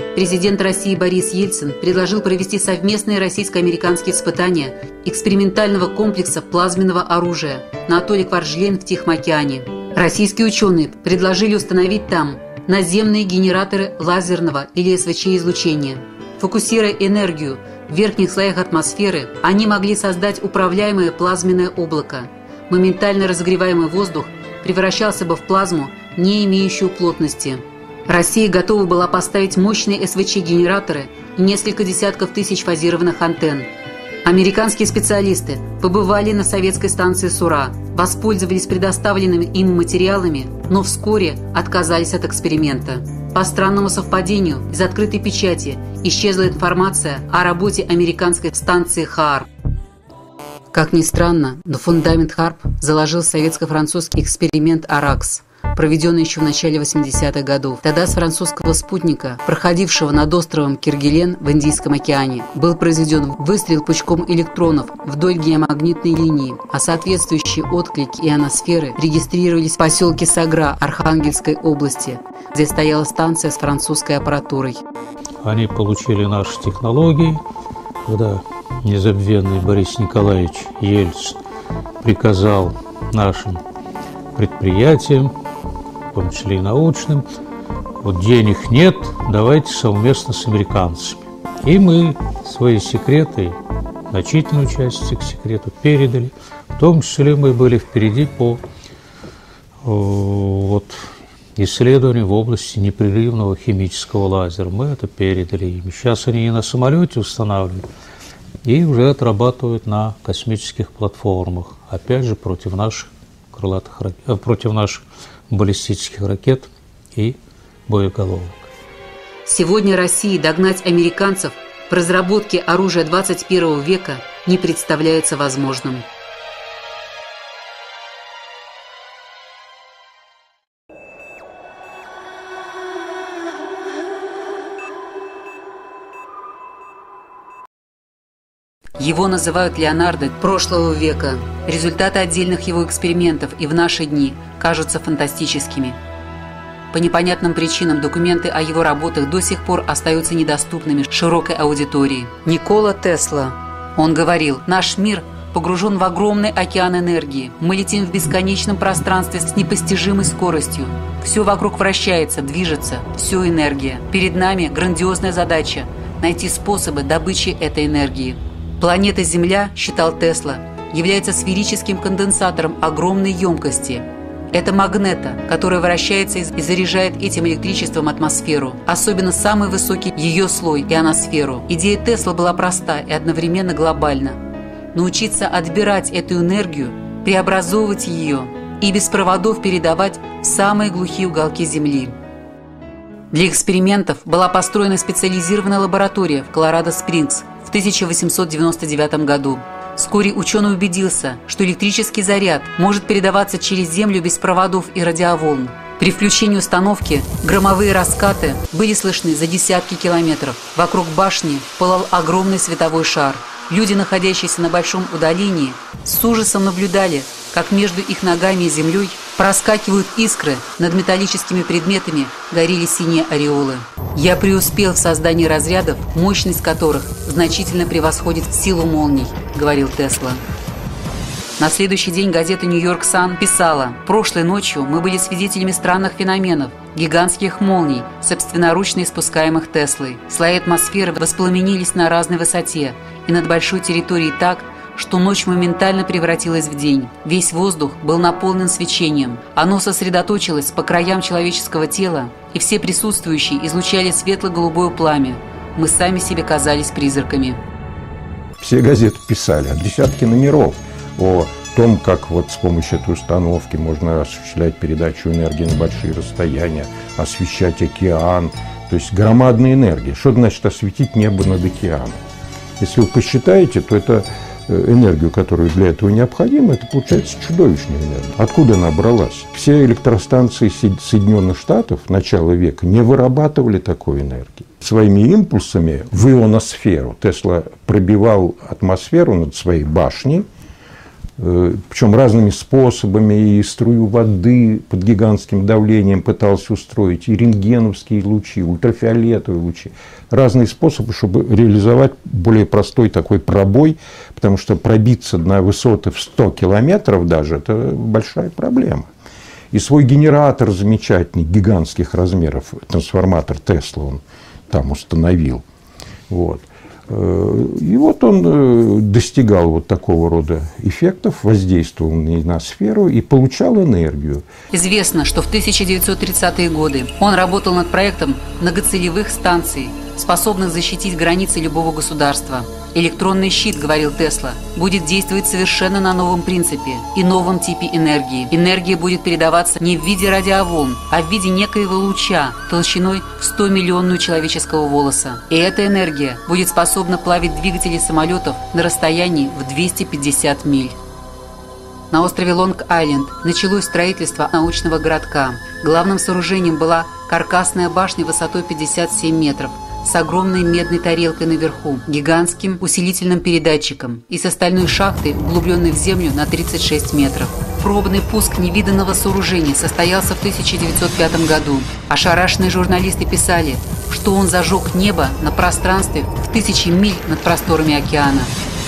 [SPEAKER 1] Президент России Борис Ельцин предложил провести совместные российско-американские испытания экспериментального комплекса плазменного оружия на атолле Кваржлейн в Тихом океане. Российские ученые предложили установить там наземные генераторы лазерного или СВЧ-излучения. Фокусируя энергию в верхних слоях атмосферы, они могли создать управляемое плазменное облако. Моментально разогреваемый воздух превращался бы в плазму, не имеющую плотности. Россия готова была поставить мощные СВЧ-генераторы и несколько десятков тысяч фазированных антенн. Американские специалисты побывали на советской станции Сура, воспользовались предоставленными им материалами, но вскоре отказались от эксперимента. По странному совпадению, из открытой печати исчезла информация о работе американской станции ХААРП. Как ни странно, но фундамент ХААРП заложил советско-французский эксперимент «Аракс», проведенный еще в начале 80-х годов. Тогда с французского спутника, проходившего над островом Кергелен в Индийском океане, был произведен выстрел пучком электронов вдоль геомагнитной линии, а соответствующие отклики ионосферы регистрировались в поселке Сагра Архангельской области, где стояла станция с французской аппаратурой.
[SPEAKER 6] Они получили наши технологии, когда незабвенный Борис Николаевич Ельцин приказал нашим предприятиям, в том числе и научным, вот денег нет, давайте совместно с американцами. И мы свои секреты, значительную часть этих секретов передали, в том числе мы были впереди по исследованию в области непрерывного химического лазера. Мы это передали им. Сейчас они и на самолете устанавливают, и уже отрабатывают на космических платформах, опять же против наших против наших баллистических ракет и боеголовок.
[SPEAKER 1] Сегодня России догнать американцев в разработке оружия 21 века не представляется возможным. Его называют Леонардо прошлого века. Результаты отдельных его экспериментов и в наши дни кажутся фантастическими. По непонятным причинам документы о его работах до сих пор остаются недоступными широкой аудитории. Никола Тесла. Он говорил: «Наш мир погружен в огромный океан энергии. Мы летим в бесконечном пространстве с непостижимой скоростью. Все вокруг вращается, движется, все энергия. Перед нами грандиозная задача – найти способы добычи этой энергии». Планета Земля, считал Тесла, является сферическим конденсатором огромной емкости. Это магнета, которая вращается и заряжает этим электричеством атмосферу, особенно самый высокий ее слой – ионосферу. Идея Тесла была проста и одновременно глобальна. Научиться отбирать эту энергию, преобразовывать ее и без проводов передавать в самые глухие уголки Земли. Для экспериментов была построена специализированная лаборатория в Колорадо-Спрингс в 1899 году. Вскоре ученый убедился, что электрический заряд может передаваться через Землю без проводов и радиоволн. При включении установки громовые раскаты были слышны за десятки километров. Вокруг башни пылал огромный световой шар. Люди, находящиеся на большом удалении, с ужасом наблюдали, как между их ногами и землей проскакивают искры, над металлическими предметами горели синие ореолы. «Я преуспел в создании разрядов, мощность которых значительно превосходит силу молний», — говорил Тесла. На следующий день газета «Нью-Йорк Сан» писала: «Прошлой ночью мы были свидетелями странных феноменов, гигантских молний, собственноручно испускаемых Теслой. Слои атмосферы воспламенились на разной высоте и над большой территорией так, что ночь моментально превратилась в день. Весь воздух был наполнен свечением. Оно сосредоточилось по краям человеческого тела, и все присутствующие излучали светло-голубое пламя. Мы сами себе казались призраками».
[SPEAKER 11] Все газеты писали, десятки номеров о том, как вот с помощью этой установки можно осуществлять передачу энергии на большие расстояния, освещать океан. То есть громадная энергия. Что значит осветить небо над океаном? Если вы посчитаете, то это энергию, которая для этого необходима, это получается чудовищная энергия. Откуда она бралась? Все электростанции Соединенных Штатов начала века не вырабатывали такой энергии. Своими импульсами в ионосферу Тесла пробивал атмосферу над своей башней, причем разными способами, и струю воды под гигантским давлением пытался устроить, и рентгеновские лучи, ультрафиолетовые лучи. Разные способы, чтобы реализовать более простой такой пробой, потому что пробиться на высоты в 100 километров даже – это большая проблема. И свой генератор замечательный, гигантских размеров, трансформатор Тесла он там установил. Вот. И вот он достигал вот такого рода эффектов, воздействовал на сферу и получал энергию.
[SPEAKER 1] Известно, что в 1930-е годы он работал над проектом многоцелевых станций, способных защитить границы любого государства. «Электронный щит, — говорил Тесла, — будет действовать совершенно на новом принципе и новом типе энергии. Энергия будет передаваться не в виде радиоволн, а в виде некоего луча толщиной в 100-миллионную человеческого волоса. И эта энергия будет способна плавить двигатели самолетов на расстоянии в 250 миль». На острове Лонг-Айленд началось строительство научного городка. Главным сооружением была каркасная башня высотой 57 метров, с огромной медной тарелкой наверху, гигантским усилительным передатчиком и с остальной шахтой, углубленной в землю на 36 метров. Пробный пуск невиданного сооружения состоялся в 1905 году. Ошарашенные журналисты писали, что он зажег небо на пространстве в 1000 миль над просторами океана.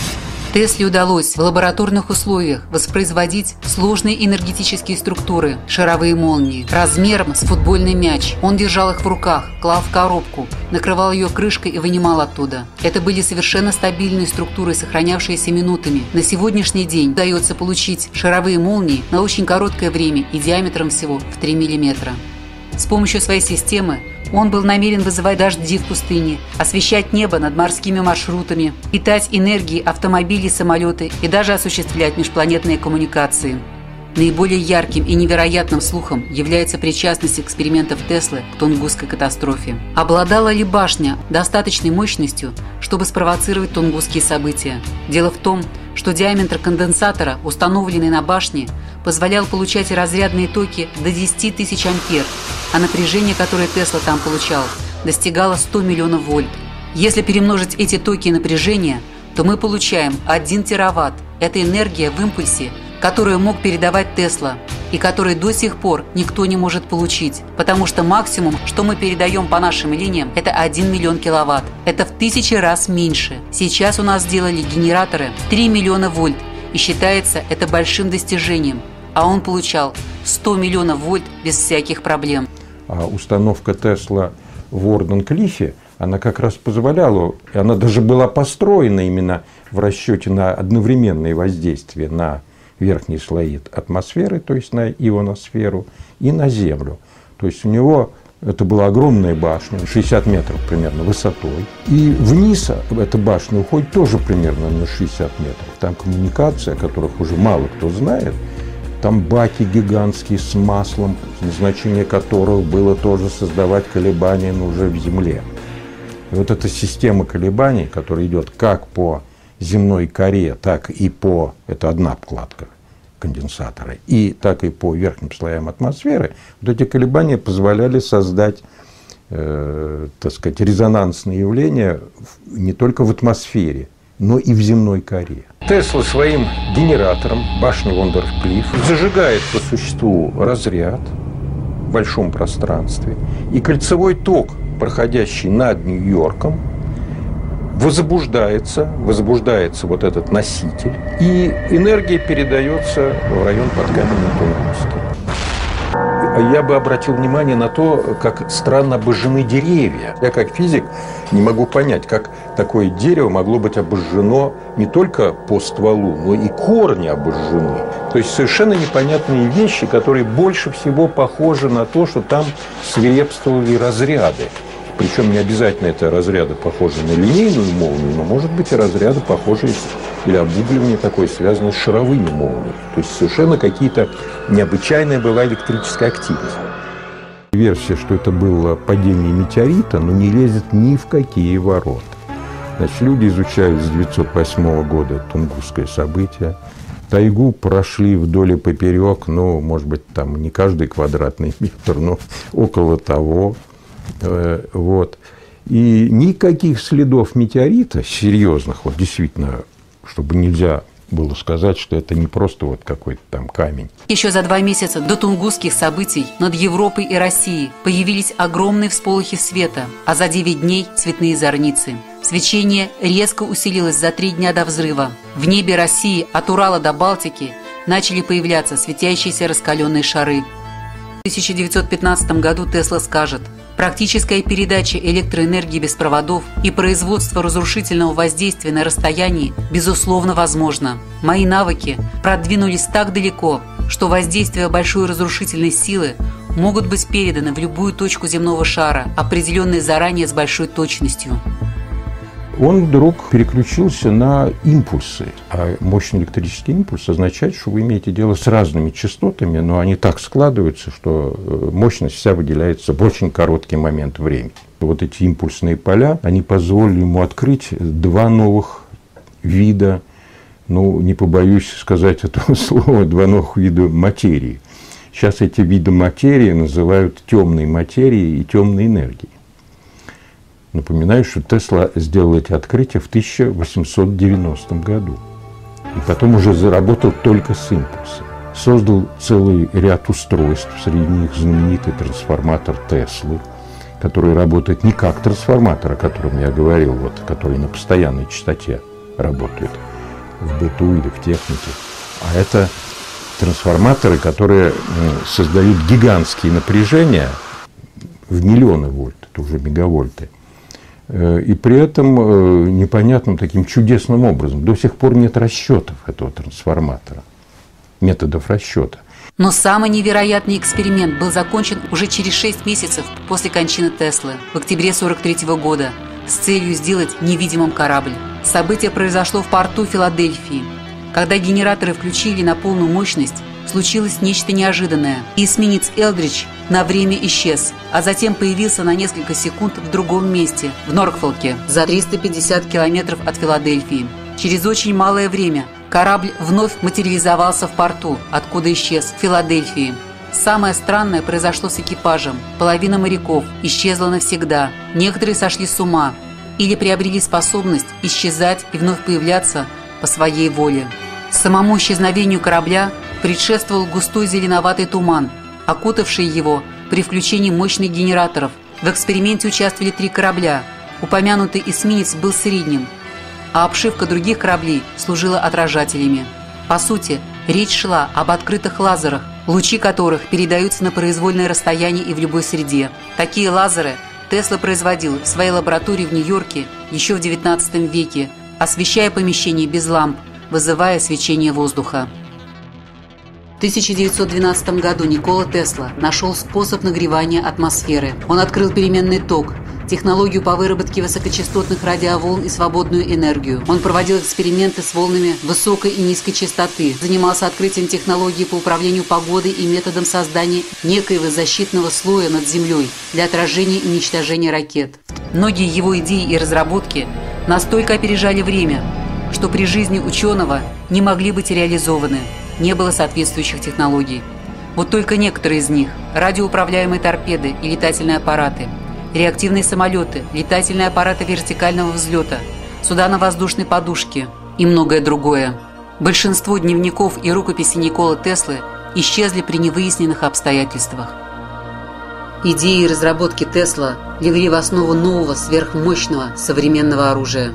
[SPEAKER 1] Тесле удалось в лабораторных условиях воспроизводить сложные энергетические структуры, шаровые молнии, размером с футбольный мяч. Он держал их в руках, клал в коробку, накрывал ее крышкой и вынимал оттуда. Это были совершенно стабильные структуры, сохранявшиеся минутами. На сегодняшний день удается получить шаровые молнии на очень короткое время и диаметром всего в 3 миллиметра. С помощью своей системы он был намерен вызывать дожди в пустыне, освещать небо над морскими маршрутами, питать энергией автомобили, самолеты и даже осуществлять межпланетные коммуникации. Наиболее ярким и невероятным слухом является причастность экспериментов Теслы к Тунгусской катастрофе. Обладала ли башня достаточной мощностью, чтобы спровоцировать тунгусские события? Дело в том, что диаметр конденсатора, установленный на башне, позволял получать разрядные токи до 10 тысяч ампер, а напряжение, которое Тесла там получал, достигало 100 миллионов вольт. Если перемножить эти токи и напряжение, то мы получаем 1 тераватт. Это энергия в импульсе, которую мог передавать Тесла, и которую до сих пор никто не может получить, потому что максимум, что мы передаем по нашим линиям, это 1 миллион киловатт. Это в 1000 раз меньше. Сейчас у нас сделали генераторы 3 миллиона вольт, и считается это большим достижением, а он получал 100 миллионов вольт без всяких проблем.
[SPEAKER 11] А установка Тесла в Уорден-Клиффе, она как раз позволяла, и она даже была построена именно в расчете на одновременное воздействие на верхние слои атмосферы, то есть на ионосферу, и на Землю. То есть у него это была огромная башня, 60 метров примерно высотой. И вниз эта башня уходит тоже примерно на 60 метров. Там коммуникация, о которых уже мало кто знает. Там баки гигантские с маслом, назначение которых было тоже создавать колебания, но уже в Земле. И вот эта система колебаний, которая идет как по земной коре, так и по, это одна обкладка конденсатора, и так и по верхним слоям атмосферы, вот эти колебания позволяли создать, так сказать, резонансные явления не только в атмосфере, но и в земной коре. Тесла своим генератором башни Уорден-Клифф зажигает по существу разряд в большом пространстве, и кольцевой ток, проходящий над Нью-Йорком, возбуждается вот этот носитель, и энергия передается в район подкаменной Тунгуски. Я бы обратил внимание на то, как странно обожжены деревья. Я как физик не могу понять, как такое дерево могло быть обожжено не только по стволу, но и корни обожжены. То есть совершенно непонятные вещи, которые больше всего похожи на то, что там свирепствовали разряды. Причем не обязательно это разряды, похожие на линейную молнию, но может быть и разряды, похожие или обугливание такое, связанное с шаровыми молниями. То есть совершенно какие-то необычайная была электрическая активность. Версия, что это было падение метеорита, но не лезет ни в какие ворота. Значит, люди изучают с 1908 года Тунгусское событие. Тайгу прошли вдоль и поперек, ну, может быть, там не каждый квадратный метр, но около того. Вот. И никаких следов метеорита серьезных, вот действительно, чтобы нельзя было сказать, что это не просто вот какой-то там камень.
[SPEAKER 1] Еще за 2 месяца до тунгусских событий над Европой и Россией появились огромные всполохи света, а за 9 дней – цветные зорницы. Свечение резко усилилось за 3 дня до взрыва. В небе России от Урала до Балтики начали появляться светящиеся раскаленные шары. В 1915 году Тесла скажет: «Практическая передача электроэнергии без проводов и производство разрушительного воздействия на расстоянии безусловно возможно. Мои навыки продвинулись так далеко, что воздействие большой разрушительной силы могут быть переданы в любую точку земного шара, определенной заранее с большой точностью».
[SPEAKER 11] Он вдруг переключился на импульсы. А мощный электрический импульс означает, что вы имеете дело с разными частотами, но они так складываются, что мощность вся выделяется в очень короткий момент времени. Вот эти импульсные поля, они позволили ему открыть 2 новых вида, ну, не побоюсь сказать этого слова, 2 новых вида материи. Сейчас эти виды материи называют темной материей и темной энергией. Напоминаю, что Тесла сделал эти открытия в 1890 году. И потом уже заработал только с импульсом. Создал целый ряд устройств, среди них знаменитый трансформатор Теслы, который работает не как трансформатор, о котором я говорил, вот, который на постоянной частоте работает в быту или в технике, а это трансформаторы, которые создают гигантские напряжения в миллионы вольт, это уже мегавольты. И при этом непонятным таким чудесным образом. До сих пор нет расчетов этого трансформатора, методов расчета.
[SPEAKER 1] Но самый невероятный эксперимент был закончен уже через 6 месяцев после кончины Теслы, в октябре 1943 года, с целью сделать невидимым корабль. Событие произошло в порту Филадельфии. Когда генераторы включили на полную мощность, случилось нечто неожиданное. Эсминец Элдридж на время исчез, а затем появился на несколько секунд в другом месте, в Норфолке, за 350 километров от Филадельфии. Через очень малое время корабль вновь материализовался в порту, откуда исчез, в Филадельфии. Самое странное произошло с экипажем. Половина моряков исчезла навсегда. Некоторые сошли с ума или приобрели способность исчезать и вновь появляться по своей воле. Самому исчезновению корабля предшествовал густой зеленоватый туман, окутавший его при включении мощных генераторов. В эксперименте участвовали 3 корабля. Упомянутый эсминец был средним, а обшивка других кораблей служила отражателями. По сути, речь шла об открытых лазерах, лучи которых передаются на произвольное расстояние и в любой среде. Такие лазеры Тесла производил в своей лаборатории в Нью-Йорке еще в XIX веке, освещая помещение без ламп, вызывая свечение воздуха. В 1912 году Никола Тесла нашел способ нагревания атмосферы. Он открыл переменный ток, технологию по выработке высокочастотных радиоволн и свободную энергию. Он проводил эксперименты с волнами высокой и низкой частоты, занимался открытием технологий по управлению погодой и методом создания некоего защитного слоя над Землей для отражения и уничтожения ракет. Многие его идеи и разработки настолько опережали время, что при жизни ученого не могли быть реализованы. Не было соответствующих технологий. Вот только некоторые из них – радиоуправляемые торпеды и летательные аппараты, реактивные самолеты, летательные аппараты вертикального взлета, суда на воздушной подушке и многое другое. Большинство дневников и рукописей Николы Теслы исчезли при невыясненных обстоятельствах. Идеи и разработки Тесла легли в основу нового сверхмощного современного оружия.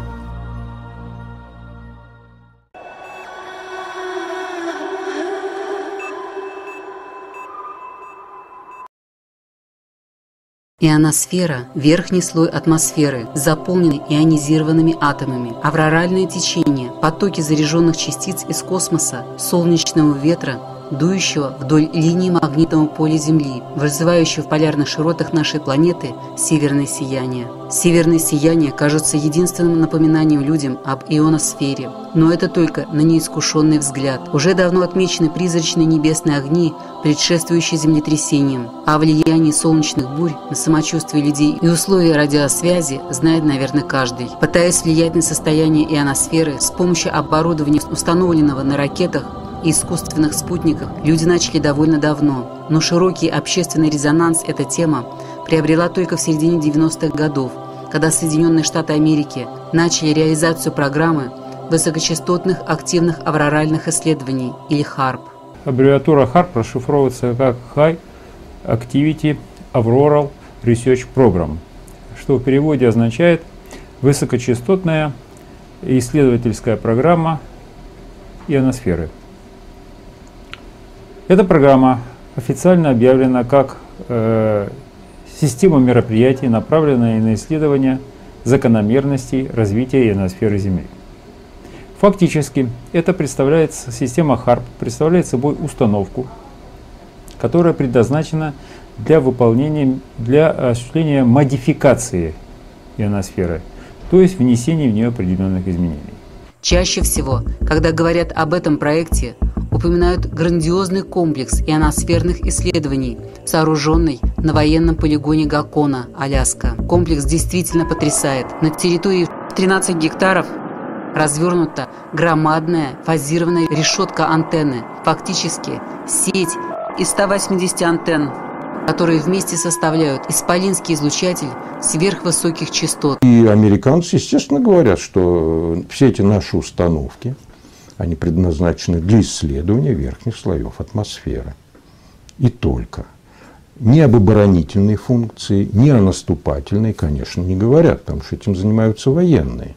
[SPEAKER 1] Ионосфера – верхний слой атмосферы, заполненный ионизированными атомами. Авроральное течение – потоки заряженных частиц из космоса, солнечного ветра, дующего вдоль линии магнитного поля Земли, вызывающего в полярных широтах нашей планеты северное сияние. Северные сияния кажутся единственным напоминанием людям об ионосфере, но это только на неискушенный взгляд. Уже давно отмечены призрачные небесные огни, предшествующие землетрясениям, а о влиянии солнечных бурь на самочувствие людей и условия радиосвязи знает, наверное, каждый. Пытаясь влиять на состояние ионосферы с помощью оборудования, установленного на ракетах и искусственных спутниках, люди начали довольно давно, но широкий общественный резонанс эта тема приобрела только в середине 90-х годов, когда Соединенные Штаты Америки начали реализацию программы высокочастотных активных авроральных исследований, или HAARP.
[SPEAKER 9] Аббревиатура HAARP расшифровывается как High Activity Auroral Research Program, что в переводе означает высокочастотная исследовательская программа ионосферы. Эта программа официально объявлена как система мероприятий, направленная на исследование закономерностей развития ионосферы Земли. Фактически, система HAARP представляет собой установку, которая предназначена для осуществления модификации ионосферы, то есть внесения в нее определенных изменений.
[SPEAKER 1] Чаще всего, когда говорят об этом проекте, упоминают грандиозный комплекс ионосферных исследований, сооруженный на военном полигоне Гакона, Аляска. Комплекс действительно потрясает. На территории 13 гектаров развернута громадная фазированная решетка антенны, фактически сеть из 180 антенн, которые вместе составляют исполинский излучатель сверхвысоких частот.
[SPEAKER 11] И американцы, естественно, говорят, что все эти наши установки, они предназначены для исследования верхних слоев атмосферы. И только. Ни об оборонительной функции, ни о наступательной, конечно, не говорят, потому что этим занимаются военные.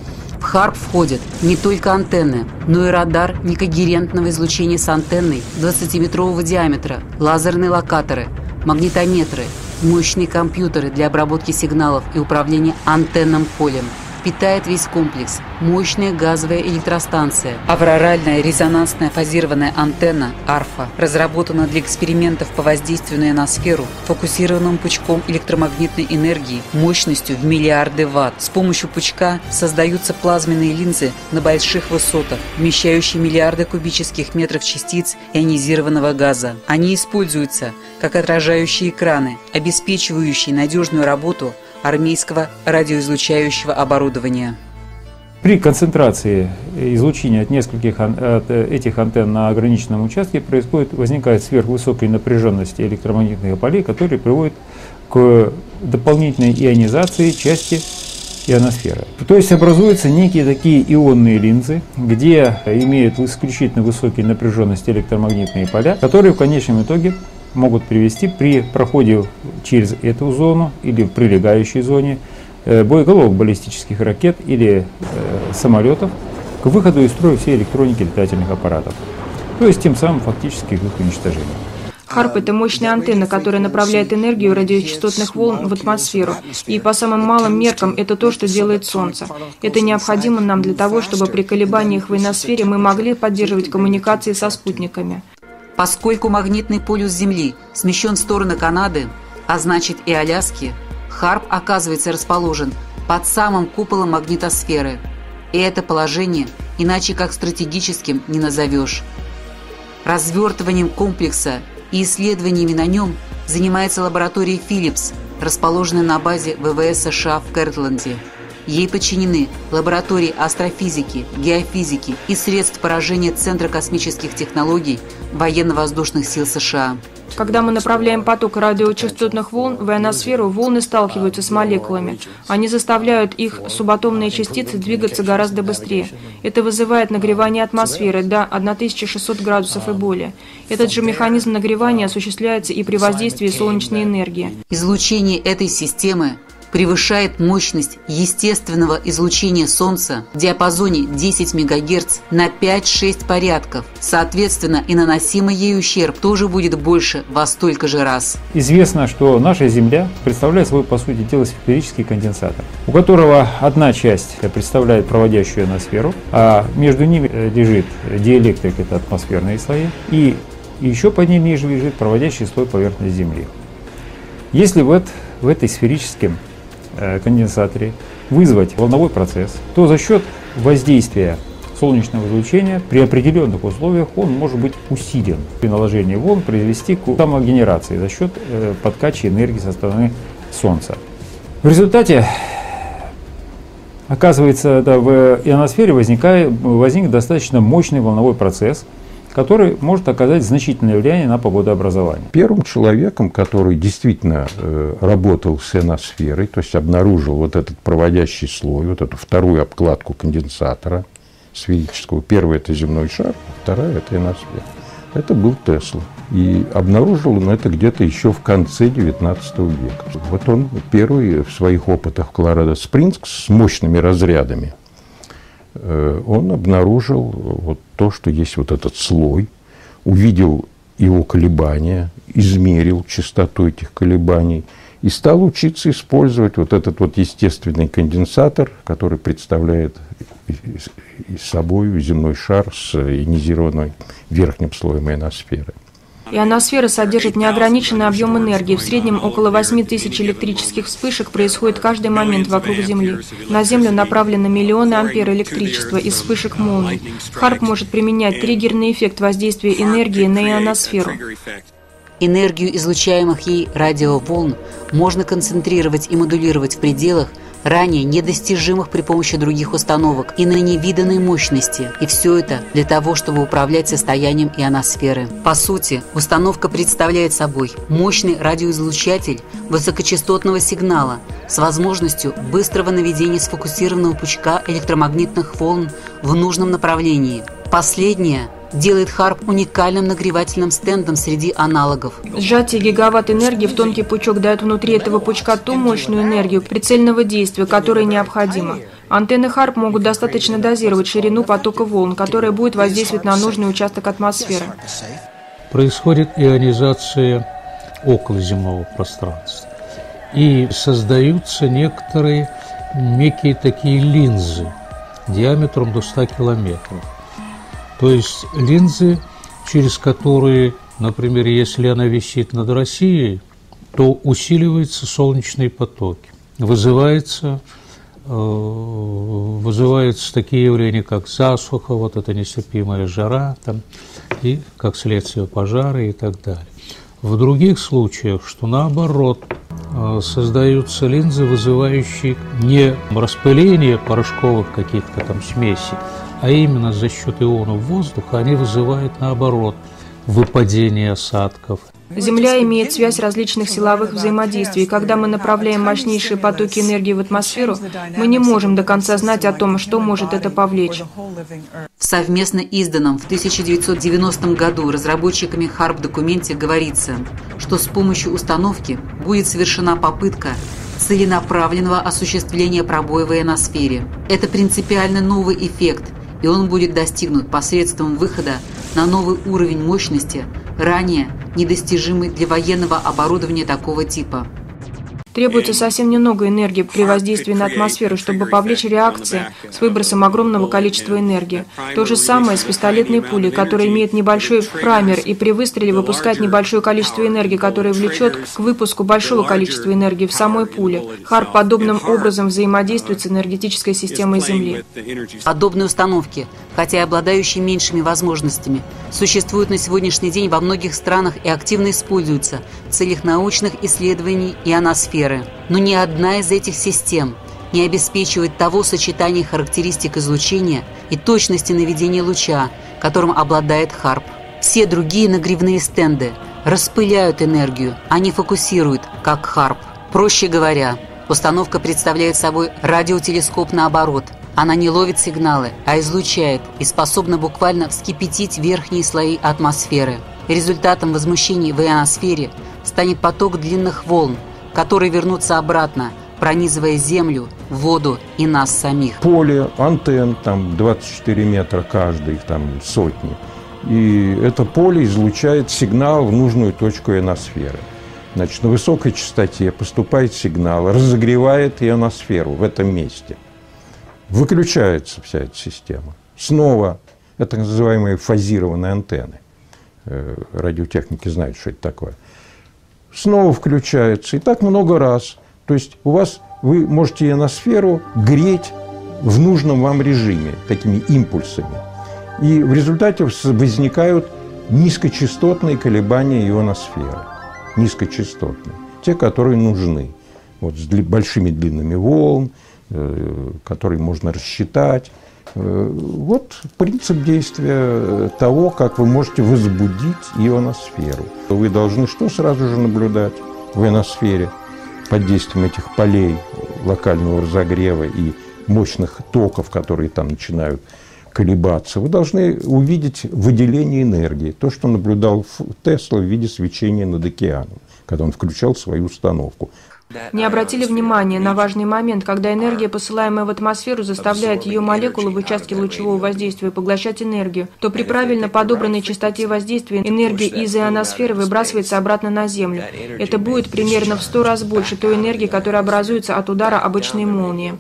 [SPEAKER 1] В HAARP входят не только антенны, но и радар некогерентного излучения с антенной 20-метрового диаметра, лазерные локаторы, магнитометры, мощные компьютеры для обработки сигналов и управления антенным полем. Питает весь комплекс мощная газовая электростанция. Авроральная резонансная фазированная антенна АРФА разработана для экспериментов по воздействию на ионосферу фокусированным пучком электромагнитной энергии мощностью в миллиарды ватт. С помощью пучка создаются плазменные линзы на больших высотах, вмещающие миллиарды кубических метров частиц ионизированного газа. Они используются как отражающие экраны, обеспечивающие надежную работу армейского радиоизлучающего оборудования.
[SPEAKER 9] При концентрации излучения от нескольких этих антенн на ограниченном участке возникает сверхвысокой напряженности электромагнитных полей, которые приводят к дополнительной ионизации части ионосферы. То есть образуются некие такие ионные линзы, где имеют исключительно высокие напряженности электромагнитные поля, которые в конечном итоге могут привести при проходе через эту зону или в прилегающей зоне боеголовок баллистических ракет или самолетов к выходу из строя всей электроники летательных аппаратов, то есть тем самым фактически к их уничтожению.
[SPEAKER 12] HAARP – это мощная антенна, которая направляет энергию радиочастотных волн в атмосферу. И по самым малым меркам это то, что делает Солнце. Это необходимо нам для того, чтобы при колебаниях в ионосфере мы могли поддерживать коммуникации со спутниками.
[SPEAKER 1] Поскольку магнитный полюс Земли смещен в сторону Канады, а значит и Аляски, HAARP оказывается расположен под самым куполом магнитосферы. И это положение иначе как стратегическим не назовешь. Развертыванием комплекса и исследованиями на нем занимается лаборатория Phillips, расположенная на базе ВВС США в Кэртленде. Ей подчинены лаборатории астрофизики, геофизики и средств поражения Центра космических технологий Военно-воздушных сил США.
[SPEAKER 12] Когда мы направляем поток радиочастотных волн в ионосферу, волны сталкиваются с молекулами. Они заставляют их субатомные частицы двигаться гораздо быстрее. Это вызывает нагревание атмосферы до 1600 градусов и более. Этот же механизм нагревания осуществляется и при воздействии солнечной энергии.
[SPEAKER 1] Излучение этой системы превышает мощность естественного излучения Солнца в диапазоне 10 МГц на 5-6 порядков. Соответственно, и наносимый ей ущерб тоже будет больше во столько же раз.
[SPEAKER 9] Известно, что наша Земля представляет собой, по сути дела, сферический конденсатор, у которого одна часть представляет проводящую ионосферу, а между ними лежит диэлектрик, это атмосферные слои, и еще под ним ниже лежит проводящий слой поверхности Земли. Если в этой сферическом конденсаторе вызвать волновой процесс, то за счет воздействия солнечного излучения при определенных условиях он может быть усилен. При наложении волн произвести к самогенерации за счет подкачки энергии со стороны Солнца. В результате, оказывается, в ионосфере возник достаточно мощный волновой процесс, который может оказать значительное влияние на погодообразование.
[SPEAKER 11] Первым человеком, который действительно работал с ионосферой, то есть обнаружил вот этот проводящий слой, вот эту вторую обкладку конденсатора, сферического. Первая – это земной шар, вторая – это ионосфера. Это был Тесла. И обнаружил он это где-то еще в конце XIX века. Вот он первый в своих опытах в Колорадо-Спрингс с мощными разрядами, он обнаружил вот то, что есть вот этот слой, увидел его колебания, измерил частоту этих колебаний и стал учиться использовать вот этот вот естественный конденсатор, который представляет собой земной шар с ионизированным верхним слоем ионосферы.
[SPEAKER 12] Ионосфера содержит неограниченный объем энергии. В среднем около 8000 электрических вспышек происходит каждый момент вокруг Земли. На Землю направлены миллионы ампер электричества из вспышек молний. Харп может применять триггерный эффект воздействия энергии на ионосферу.
[SPEAKER 1] Энергию излучаемых ей радиоволн можно концентрировать и модулировать в пределах, ранее недостижимых при помощи других установок и на невиданной мощности. И все это для того, чтобы управлять состоянием ионосферы. По сути, установка представляет собой мощный радиоизлучатель высокочастотного сигнала с возможностью быстрого наведения сфокусированного пучка электромагнитных волн в нужном направлении. Последнее делает Харп уникальным нагревательным стендом среди аналогов.
[SPEAKER 12] Сжатие гигаватт энергии в тонкий пучок дает внутри этого пучка ту мощную энергию прицельного действия, которая необходима. Антенны Харп могут достаточно дозировать ширину потока волн, которая будет воздействовать на нужный участок атмосферы.
[SPEAKER 6] Происходит ионизация околоземного пространства. И создаются некоторые некие такие линзы диаметром до 100 километров. То есть линзы, через которые, например, если она висит над Россией, то усиливаются солнечные потоки. Вызываются такие явления, как засуха, вот эта нестерпимая жара, там, и как следствие пожары и так далее. В других случаях, что наоборот, создаются линзы, вызывающие не распыление порошковых каких-то там смесей, а именно за счет ионов воздуха они вызывают, наоборот, выпадение осадков.
[SPEAKER 12] Земля имеет связь различных силовых взаимодействий. Когда мы направляем мощнейшие потоки энергии в атмосферу, мы не можем до конца знать о том, что может это повлечь.
[SPEAKER 1] В совместно изданном в 1990 году разработчиками Харп документе говорится, что с помощью установки будет совершена попытка целенаправленного осуществления пробоя в ионосфере. Это принципиально новый эффект, и он будет достигнут посредством выхода на новый уровень мощности, ранее недостижимый для военного оборудования такого типа.
[SPEAKER 12] Требуется совсем немного энергии при воздействии на атмосферу, чтобы повлечь реакции с выбросом огромного количества энергии. То же самое с пистолетной пулей, которая имеет небольшой праймер и при выстреле выпускает небольшое количество энергии, которое влечет к выпуску большого количества энергии в самой пуле. Харп подобным образом взаимодействует с энергетической системой Земли.
[SPEAKER 1] Подобные установки, хотя и обладающие меньшими возможностями, существуют на сегодняшний день во многих странах и активно используются в целях научных исследований ионосферы. Но ни одна из этих систем не обеспечивает того сочетания характеристик излучения и точности наведения луча, которым обладает Харп. Все другие нагревные стенды распыляют энергию, а не фокусируют, как Харп. Проще говоря, установка представляет собой радиотелескоп наоборот. Она не ловит сигналы, а излучает и способна буквально вскипятить верхние слои атмосферы. Результатом возмущений в ионосфере станет поток длинных волн, которые вернутся обратно, пронизывая Землю, воду и нас самих.
[SPEAKER 11] Поле антенн, там 24 метра каждый, там сотни. И это поле излучает сигнал в нужную точку ионосферы. Значит, на высокой частоте поступает сигнал, разогревает ионосферу в этом месте. Выключается вся эта система. Снова, это так называемые фазированные антенны. Радиотехники знают, что это такое. Снова включается. И так много раз. То есть вы можете ионосферу греть в нужном вам режиме, такими импульсами. И в результате возникают низкочастотные колебания ионосферы. Низкочастотные. Те, которые нужны. Вот с большими длинными волн, которые можно рассчитать. Вот принцип действия того, как вы можете возбудить ионосферу. Вы должны что сразу же наблюдать в ионосфере под действием этих полей локального разогрева и мощных токов, которые там начинают колебаться, вы должны увидеть выделение энергии. То, что наблюдал Тесла в виде свечения над океаном, когда он включал свою установку.
[SPEAKER 12] Не обратили внимания на важный момент, когда энергия, посылаемая в атмосферу, заставляет ее молекулы в участке лучевого воздействия поглощать энергию, то при правильно подобранной частоте воздействия энергия из ионосферы выбрасывается обратно на Землю. Это будет примерно в 100 раз больше той энергии, которая образуется от удара обычной молнии.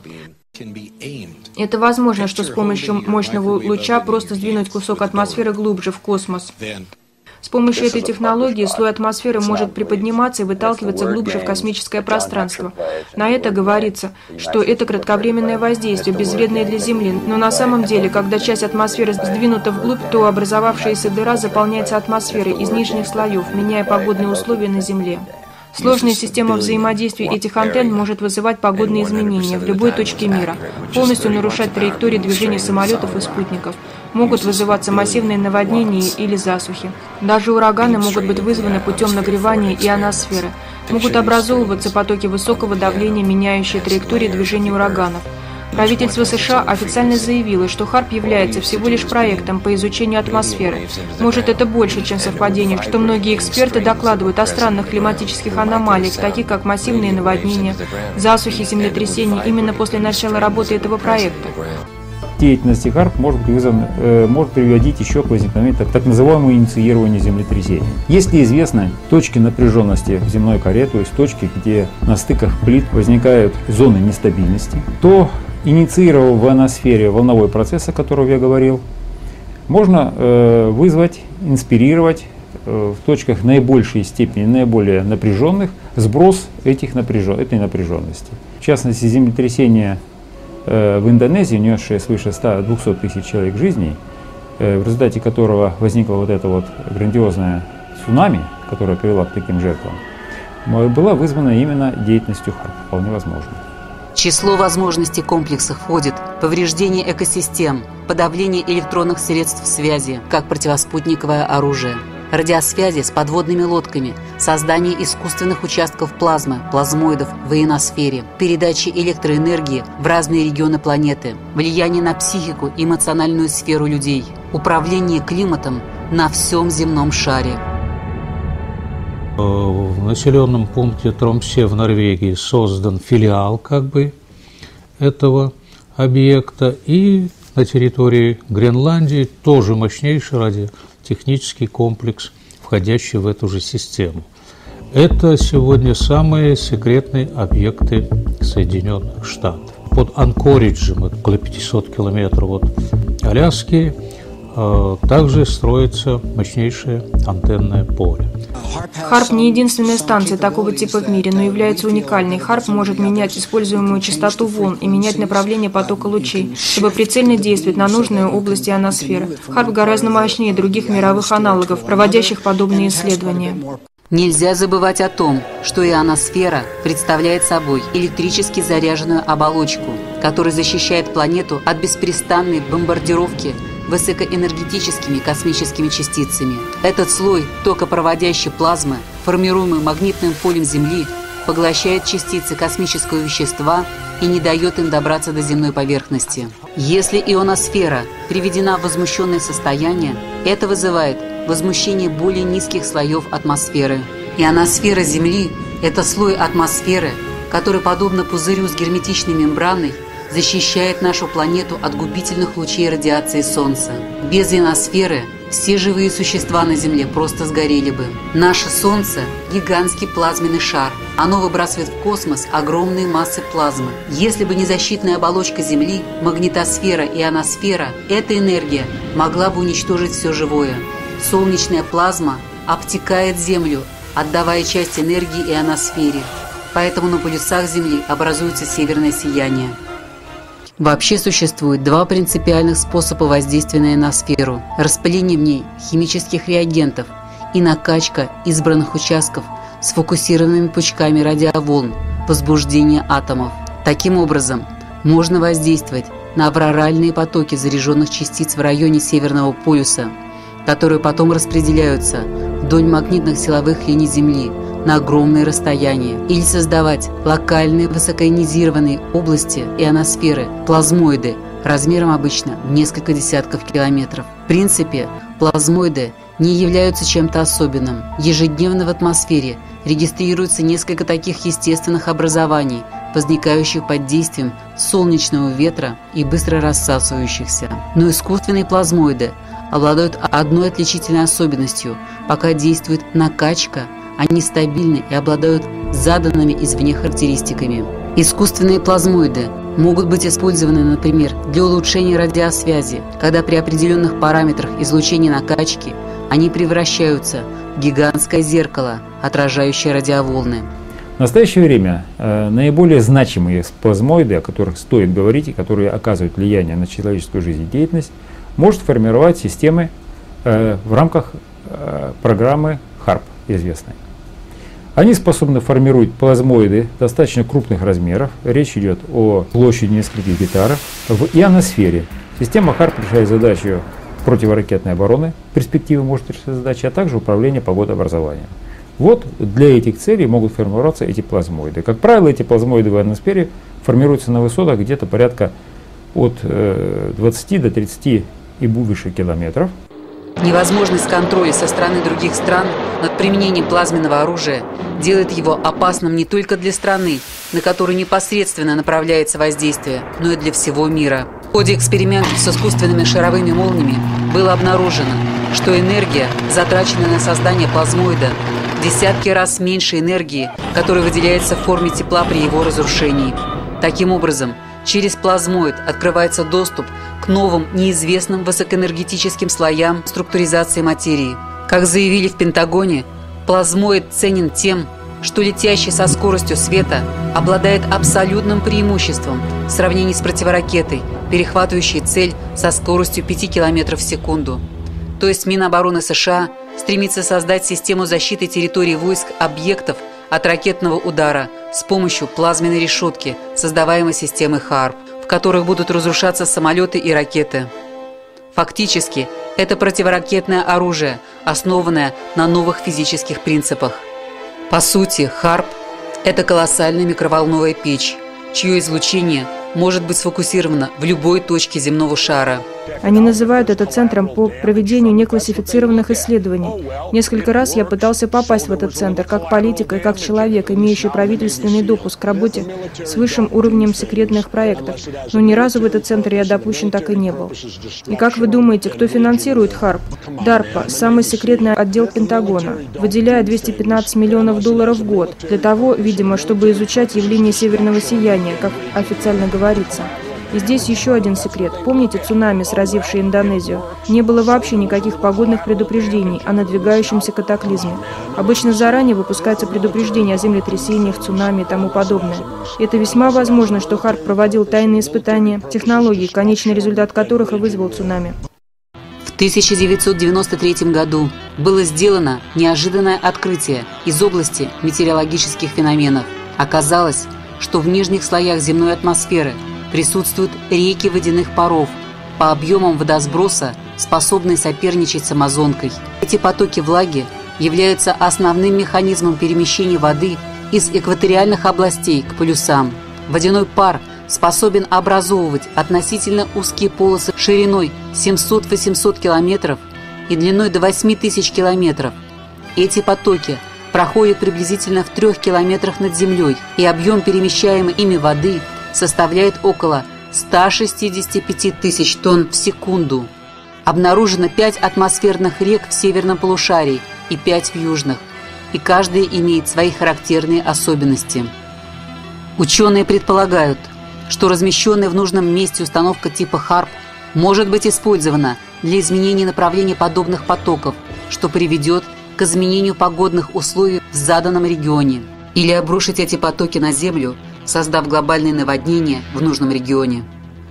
[SPEAKER 12] Это возможно, что с помощью мощного луча просто сдвинуть кусок атмосферы глубже в космос. С помощью этой технологии слой атмосферы может приподниматься и выталкиваться глубже в космическое пространство. На это говорится, что это кратковременное воздействие, безвредное для Земли. Но на самом деле, когда часть атмосферы сдвинута вглубь, то образовавшаяся дыра заполняется атмосферой из нижних слоев, меняя погодные условия на Земле. Сложная система взаимодействия этих антенн может вызывать погодные изменения в любой точке мира, полностью нарушать траектории движения самолетов и спутников. Могут вызываться массивные наводнения или засухи. Даже ураганы могут быть вызваны путем нагревания ионосферы. Могут образовываться потоки высокого давления, меняющие траектории движения ураганов. Правительство США официально заявило, что ХАРП является всего лишь проектом по изучению атмосферы. Может, это больше, чем совпадение, что многие эксперты докладывают о странных климатических аномалиях, таких как массивные наводнения, засухи, землетрясения, именно после начала работы этого проекта.
[SPEAKER 9] Деятельности ХАРП может приводить еще к возникновению так называемого инициирования землетрясений. Если известны точки напряженности в земной коре, то есть точки, где на стыках плит возникают зоны нестабильности, то, инициировав в ионосфере волновой процесс, о котором я говорил, можно вызвать, инспирировать в точках наибольшей степени, наиболее напряженных, сброс этой напряженности. В частности, землетрясение в Индонезии, унесшее свыше 100-200 тысяч человек жизней, в результате которого возникла вот эта вот грандиозная цунами, которая привела к таким жертвам, была вызвана именно деятельностью ХАРП. Вполне возможно.
[SPEAKER 1] В число возможностей комплекса входит повреждение экосистем, подавление электронных средств связи, как противоспутниковое оружие, радиосвязи с подводными лодками, создание искусственных участков плазмы, плазмоидов в ионосфере, передача электроэнергии в разные регионы планеты, влияние на психику и эмоциональную сферу людей, управление климатом на всем земном шаре.
[SPEAKER 6] В населенном пункте Тромсе в Норвегии создан филиал этого объекта, и на территории Гренландии тоже мощнейший радиотехнический комплекс, входящий в эту же систему. Это сегодня самые секретные объекты Соединенных Штатов. Под Анкориджем, около 500 километров от Аляски, также строится мощнейшее антенное поле.
[SPEAKER 12] ХАРП не единственная станция такого типа в мире, но является уникальной. ХАРП может менять используемую частоту волн и менять направление потока лучей, чтобы прицельно действовать на нужные области ионосферы. ХАРП гораздо мощнее других мировых аналогов, проводящих подобные исследования.
[SPEAKER 1] Нельзя забывать о том, что ионосфера представляет собой электрически заряженную оболочку, которая защищает планету от беспрестанной бомбардировки высокоэнергетическими космическими частицами. Этот слой токопроводящей плазмы, формируемый магнитным полем Земли, поглощает частицы космического вещества и не дает им добраться до земной поверхности. Если ионосфера приведена в возмущенное состояние, это вызывает возмущение более низких слоев атмосферы. Ионосфера Земли – это слой атмосферы, который, подобно пузырю с герметичной мембраной, защищает нашу планету от губительных лучей радиации Солнца. Без ионосферы все живые существа на Земле просто сгорели бы. Наше Солнце – гигантский плазменный шар. Оно выбрасывает в космос огромные массы плазмы. Если бы не защитная оболочка Земли, магнитосфера и ионосфера, эта энергия могла бы уничтожить все живое. Солнечная плазма обтекает Землю, отдавая часть энергии ионосфере. Поэтому на полюсах Земли образуется северное сияние. Вообще существует два принципиальных способа воздействия на ионосферу – распыление в ней химических реагентов и накачка избранных участков сфокусированными пучками радиоволн, возбуждение атомов. Таким образом, можно воздействовать на авроральные потоки заряженных частиц в районе Северного полюса, которые потом распределяются вдоль магнитных силовых линий Земли на огромные расстояния, или создавать локальные высокоионизированные области ионосферы, плазмоиды, размером обычно в несколько десятков километров. В принципе, плазмоиды не являются чем-то особенным. Ежедневно в атмосфере регистрируется несколько таких естественных образований, возникающих под действием солнечного ветра и быстро рассасывающихся. Но искусственные плазмоиды обладают одной отличительной особенностью. Пока действует накачка, они стабильны и обладают заданными извне характеристиками. Искусственные плазмоиды могут быть использованы, например, для улучшения радиосвязи, когда при определенных параметрах излучения накачки они превращаются в гигантское зеркало, отражающее радиоволны.
[SPEAKER 9] В настоящее время наиболее значимые плазмоиды, о которых стоит говорить и которые оказывают влияние на человеческую жизнедеятельность, может формировать системы в рамках программы HAARP известной. Они способны формировать плазмоиды достаточно крупных размеров. Речь идет о площади нескольких гектаров в ионосфере. Система HAARP решает задачу противоракетной обороны, перспективы может решать задачи, а также управления погодообразованием. Вот для этих целей могут формироваться эти плазмоиды. Как правило, эти плазмоиды в ионосфере формируются на высотах где-то порядка от 20 до 30 и выше километров.
[SPEAKER 1] Невозможность контроля со стороны других стран над применением плазменного оружия делает его опасным не только для страны, на которую непосредственно направляется воздействие, но и для всего мира. В ходе экспериментов с искусственными шаровыми молниями было обнаружено, что энергия, затраченная на создание плазмоида, в десятки раз меньше энергии, которая выделяется в форме тепла при его разрушении. Таким образом, через плазмоид открывается доступ к новым, неизвестным высокоэнергетическим слоям структуризации материи. Как заявили в Пентагоне, плазмоид ценен тем, что летящий со скоростью света обладает абсолютным преимуществом в сравнении с противоракетой, перехватывающей цель со скоростью 5 км в секунду. То есть Минобороны США стремится создать систему защиты территории войск объектов от ракетного удара с помощью плазменной решетки, создаваемой системой HAARP, в которых будут разрушаться самолеты и ракеты. Фактически, это противоракетное оружие, основанное на новых физических принципах. По сути, HAARP – это колоссальная микроволновая печь, чье излучение может быть сфокусировано в любой точке земного шара.
[SPEAKER 12] Они называют это центром по проведению неклассифицированных исследований. Несколько раз я пытался попасть в этот центр как политик и как человек, имеющий правительственный допуск к работе с высшим уровнем секретных проектов, но ни разу в этот центр я допущен так и не был. И как вы думаете, кто финансирует HAARP? DARPA, самый секретный отдел Пентагона, выделяя $215 миллионов в год для того, видимо, чтобы изучать явление северного сияния, как официально говорится. И здесь еще один секрет. Помните цунами, сразившее Индонезию? Не было вообще никаких погодных предупреждений о надвигающемся катаклизме. Обычно заранее выпускаются предупреждения о землетрясениях, цунами и тому подобное. Это весьма возможно, что HAARP проводил тайные испытания технологий, конечный результат которых и вызвал цунами.
[SPEAKER 1] В 1993 году было сделано неожиданное открытие из области метеорологических феноменов. Оказалось, что в нижних слоях земной атмосферы присутствуют реки водяных паров, по объемам водосброса, способные соперничать с Амазонкой. Эти потоки влаги являются основным механизмом перемещения воды из экваториальных областей к полюсам. Водяной пар способен образовывать относительно узкие полосы шириной 700-800 километров и длиной до 8000 километров. Эти потоки проходят приблизительно в 3 километрах над землей, и объем перемещаемой ими воды составляет около 165 тысяч тонн в секунду. Обнаружено 5 атмосферных рек в северном полушарии и 5 в южных, и каждая имеет свои характерные особенности. Ученые предполагают, что размещенная в нужном месте установка типа HAARP может быть использована для изменения направления подобных потоков, что приведет к изменению погодных условий в заданном регионе, или обрушить эти потоки на Землю, создав глобальное наводнение в нужном регионе.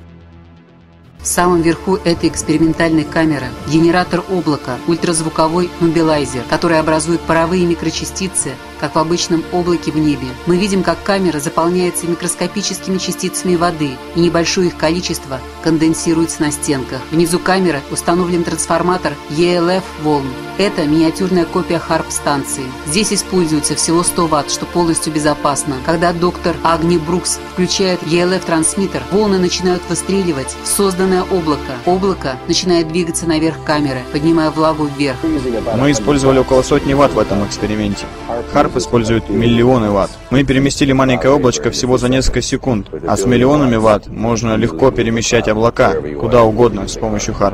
[SPEAKER 1] В самом верху этой экспериментальной камеры генератор облака, ультразвуковой мобилайзер, который образует паровые микрочастицы, как в обычном облаке в небе. Мы видим, как камера заполняется микроскопическими частицами воды, и небольшое их количество конденсируется на стенках. Внизу камеры установлен трансформатор ELF-волн. Это миниатюрная копия ХАРП-станции. Здесь используется всего 100 Вт, что полностью безопасно. Когда доктор Агни Брукс включает ELF-трансмиттер, волны начинают выстреливать в созданное облако. Облако начинает двигаться наверх камеры, поднимая влагу вверх.
[SPEAKER 13] Мы использовали около 100 Вт в этом эксперименте. ХАРП использует миллионы Вт. Мы переместили маленькое облачко всего за несколько секунд, а с миллионами Вт можно легко перемещать облака куда угодно с помощью ХАРП.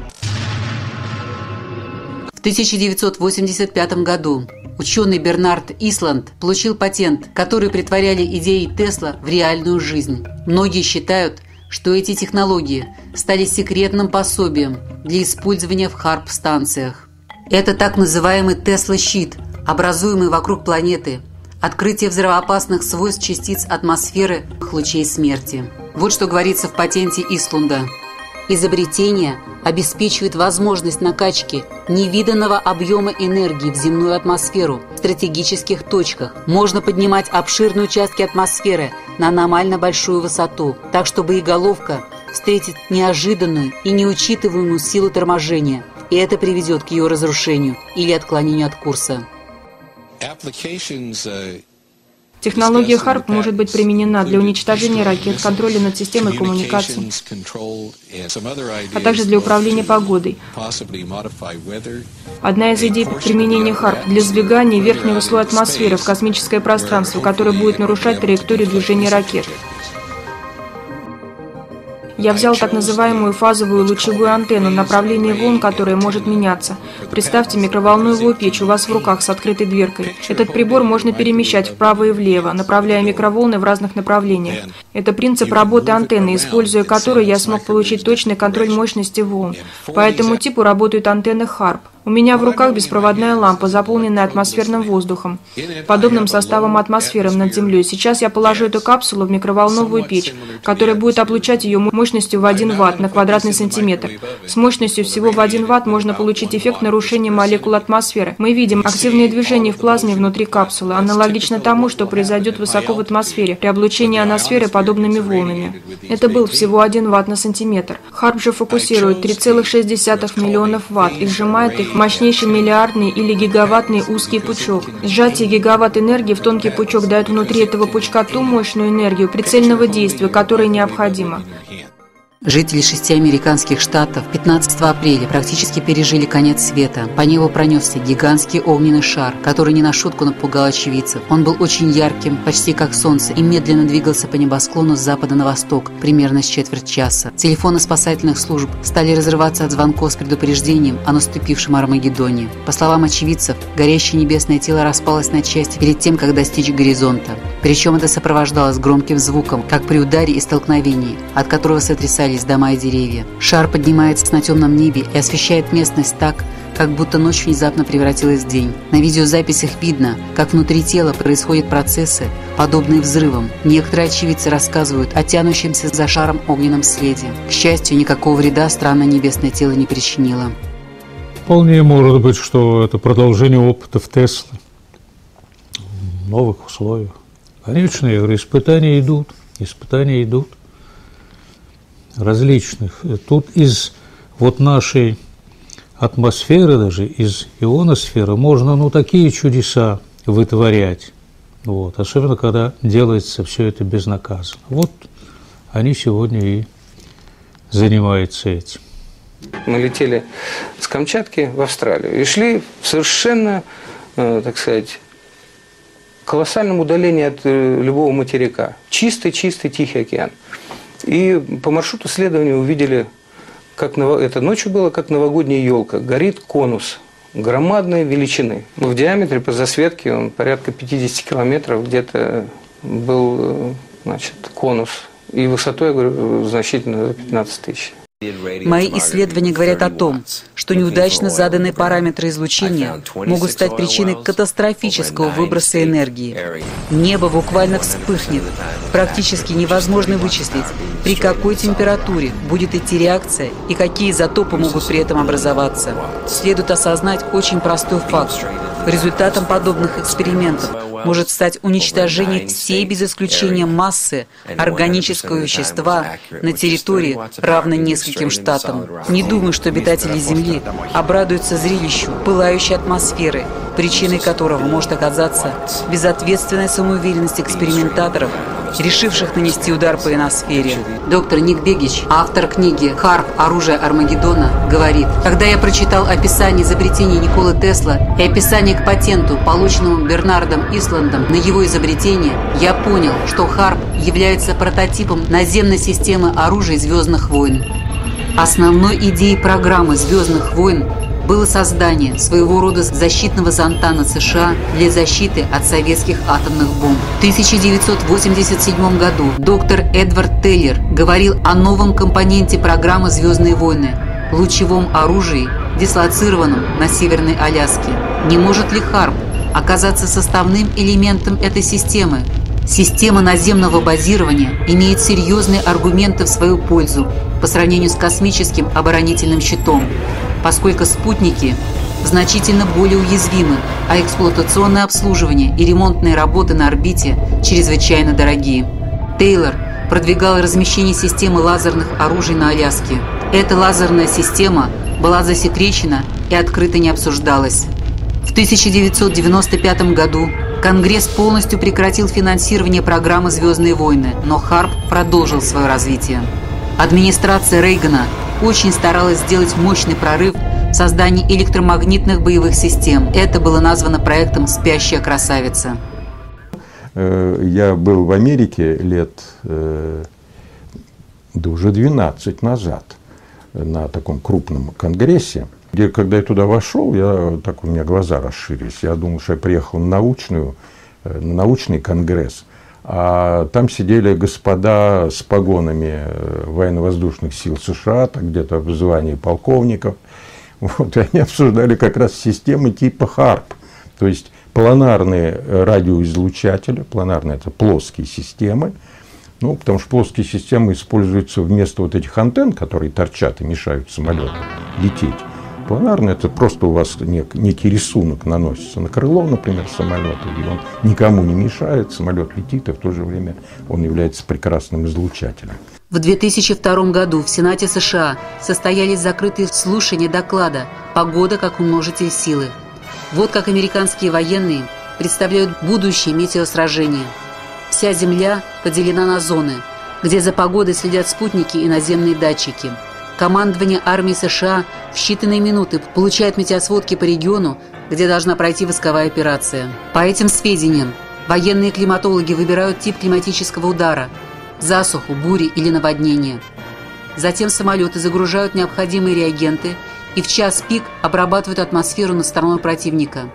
[SPEAKER 1] В 1985 году ученый Бернард Исланд получил патент, который притворяли идеи Тесла в реальную жизнь. Многие считают, что эти технологии стали секретным пособием для использования в ХАРП-станциях. Это так называемый Тесла-щит, образуемый вокруг планеты, открытие взрывоопасных свойств частиц атмосферы лучей смерти. Вот что говорится в патенте Исланда. Изобретение обеспечивает возможность накачки невиданного объема энергии в земную атмосферу в стратегических точках. Можно поднимать обширные участки атмосферы на аномально большую высоту, так чтобы их головка встретит неожиданную и неучитываемую силу торможения, и это приведет к ее разрушению или отклонению от курса.
[SPEAKER 12] Технология ХАРП может быть применена для уничтожения ракет, контроля над системой коммуникаций, а также для управления погодой. Одна из идей применения ХАРП для сдвигания верхнего слоя атмосферы в космическое пространство, которое будет нарушать траекторию движения ракет. Я взял так называемую фазовую лучевую антенну, направление волн, которое может меняться. Представьте микроволновую печь у вас в руках с открытой дверкой. Этот прибор можно перемещать вправо и влево, направляя микроволны в разных направлениях. Это принцип работы антенны, используя которую я смог получить точный контроль мощности волн. По этому типу работают антенны ХАРП. У меня в руках беспроводная лампа, заполненная атмосферным воздухом, подобным составом атмосферы над Землей. Сейчас я положу эту капсулу в микроволновую печь, которая будет облучать ее мощностью в 1 Вт на квадратный сантиметр. С мощностью всего в 1 Вт можно получить эффект нарушения молекул атмосферы. Мы видим активные движения в плазме внутри капсулы, аналогично тому, что произойдет высоко в атмосфере при облучении ионосферы подобными волнами. Это был всего 1 Вт на сантиметр. ХАРП же фокусирует 3,6 миллионов Вт и сжимает их в мощнейший миллиардный или гигаваттный узкий пучок. Сжатие гигаватт энергии в тонкий пучок дает внутри этого пучка ту мощную энергию прицельного действия, которая необходима.
[SPEAKER 1] Жители 6 американских штатов 15 апреля практически пережили конец света. По небу пронесся гигантский огненный шар, который не на шутку напугал очевидцев. Он был очень ярким, почти как солнце, и медленно двигался по небосклону с запада на восток, примерно с четверть часа. Телефоны спасательных служб стали разрываться от звонков с предупреждением о наступившем Армагеддоне. По словам очевидцев, горящее небесное тело распалось на части перед тем, как достичь горизонта. Причем это сопровождалось громким звуком, как при ударе и столкновении, от которого сотрясались дома и деревья. Шар поднимается на темном небе и освещает местность так, как будто ночь внезапно превратилась в день. На видеозаписях видно, как внутри тела происходят процессы, подобные взрывам. Некоторые очевидцы рассказывают о тянущемся за шаром огненном следе. К счастью, никакого вреда странное небесное тело не причинило.
[SPEAKER 6] Вполне может быть, что это продолжение опытов Теслы в новых условиях. Конечно, я говорю, испытания идут различных. Тут из вот нашей атмосферы, даже из ионосферы, можно такие чудеса вытворять. Вот. Особенно, когда делается все это безнаказанно. Вот они сегодня и занимаются этим.
[SPEAKER 14] Мы летели с Камчатки в Австралию и шли в совершенно, так сказать, колоссальном удалении от любого материка. Чистый-чистый Тихий океан. И по маршруту следования увидели, как это ночью было, как новогодняя елка. Горит конус громадной величины. В диаметре по засветке он порядка 50 километров где-то был, конус. И высотой, я говорю, значительно 15 тысяч.
[SPEAKER 1] Мои исследования говорят о том, что неудачно заданные параметры излучения могут стать причиной катастрофического выброса энергии. Небо буквально вспыхнет. Практически невозможно вычислить, при какой температуре будет идти реакция и какие изотопы могут при этом образоваться. Следует осознать очень простой факт. По результатам подобных экспериментов может стать уничтожение всей без исключения массы органического вещества на территории, равной нескольким штатам. Не думаю, что обитатели Земли обрадуются зрелищу пылающей атмосферы, причиной которого может оказаться безответственная самоуверенность экспериментаторов, решивших нанести удар по ионосфере. Доктор Ник Бегич, автор книги «Харп. Оружие Армагеддона», говорит: «Когда я прочитал описание изобретений Николы Тесла и описание к патенту, полученному Бернардом Исландом на его изобретение, я понял, что Харп является прототипом наземной системы оружия «Звездных войн». Основной идеей программы «Звездных войн» было создание своего рода защитного зонта над США для защиты от советских атомных бомб. В 1987 году доктор Эдвард Тейлор говорил о новом компоненте программы «Звездные войны» – лучевом оружии, дислоцированном на Северной Аляске. Не может ли Харп оказаться составным элементом этой системы? Система наземного базирования имеет серьезные аргументы в свою пользу по сравнению с космическим оборонительным щитом, поскольку спутники значительно более уязвимы, а эксплуатационное обслуживание и ремонтные работы на орбите чрезвычайно дорогие. Тейлор продвигал размещение системы лазерных оружий на Аляске. Эта лазерная система была засекречена и открыто не обсуждалась. В 1995 году Конгресс полностью прекратил финансирование программы «Звездные войны», но Харп продолжил свое развитие. Администрация Рейгана очень старалась сделать мощный прорыв в создании электромагнитных боевых систем. Это было названо проектом «Спящая красавица».
[SPEAKER 11] Я был в Америке лет уже 12 назад на таком крупном конгрессе, где, когда я туда вошел, у меня глаза расширились. Я думал, что я приехал на научный конгресс. А там сидели господа с погонами военно-воздушных сил США, так где-то в звании полковников. Вот, и они обсуждали как раз системы типа Харп, то есть планарные радиоизлучатели. Планарные – это плоские системы. Потому что плоские системы используются вместо вот этих антенн, которые торчат и мешают самолету лететь. Планарный – это просто у вас некий рисунок наносится на крыло, например, самолета, и он никому не мешает, самолет летит, и в то же время он является прекрасным излучателем.
[SPEAKER 1] В 2002 году в Сенате США состоялись закрытые слушания доклада «Погода как умножитель силы». Вот как американские военные представляют будущее метеосражения. Вся Земля поделена на зоны, где за погодой следят спутники и наземные датчики. Командование армии США в считанные минуты получает метеосводки по региону, где должна пройти войсковая операция. По этим сведениям, военные климатологи выбирают тип климатического удара – засуху, бури или наводнение. Затем самолеты загружают необходимые реагенты и в час пик обрабатывают атмосферу над стороной противника.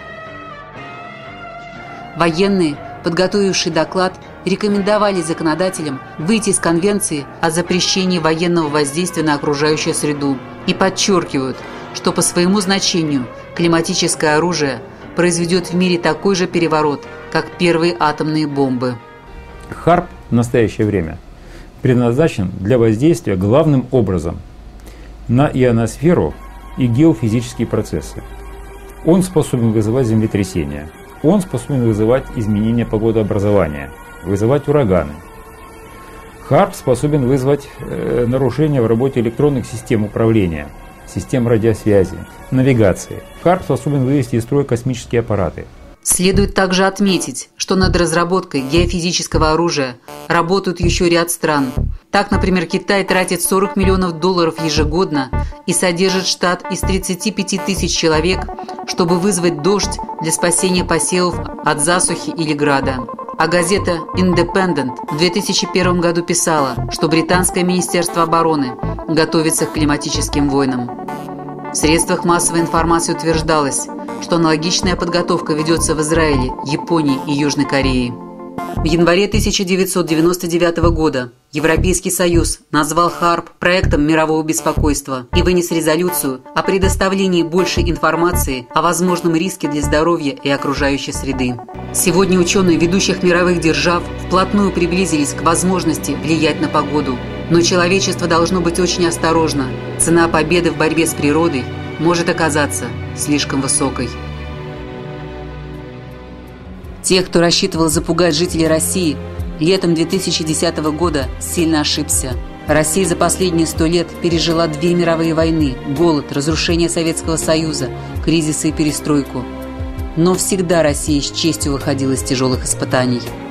[SPEAKER 1] Военные, подготовившие доклад, рекомендовали законодателям выйти из Конвенции о запрещении военного воздействия на окружающую среду и подчеркивают, что по своему значению климатическое оружие произведет в мире такой же переворот, как первые атомные бомбы.
[SPEAKER 9] Харп в настоящее время предназначен для воздействия главным образом на ионосферу и геофизические процессы. Он способен вызывать землетрясения, он способен вызывать изменения погодообразования, вызывать ураганы. Харп способен вызвать нарушения в работе электронных систем управления, систем радиосвязи, навигации. Харп способен вывести из строя космические аппараты.
[SPEAKER 1] Следует также отметить, что над разработкой геофизического оружия работают еще ряд стран. Так, например, Китай тратит $40 миллионов ежегодно и содержит штат из 35 тысяч человек, чтобы вызвать дождь для спасения посевов от засухи или града. А газета «Independent» в 2001 году писала, что британское министерство обороны готовится к климатическим войнам. В средствах массовой информации утверждалось, что аналогичная подготовка ведется в Израиле, Японии и Южной Корее. В январе 1999 года Европейский Союз назвал Харп проектом мирового беспокойства и вынес резолюцию о предоставлении большей информации о возможном риске для здоровья и окружающей среды. Сегодня ученые ведущих мировых держав вплотную приблизились к возможности влиять на погоду. Но человечество должно быть очень осторожно. Цена победы в борьбе с природой может оказаться слишком высокой. Тех, кто рассчитывал запугать жителей России, летом 2010 года сильно ошибся. Россия за последние 100 лет пережила 2 мировые войны, голод, разрушение Советского Союза, кризисы и перестройку. Но всегда Россия с честью выходила из тяжелых испытаний.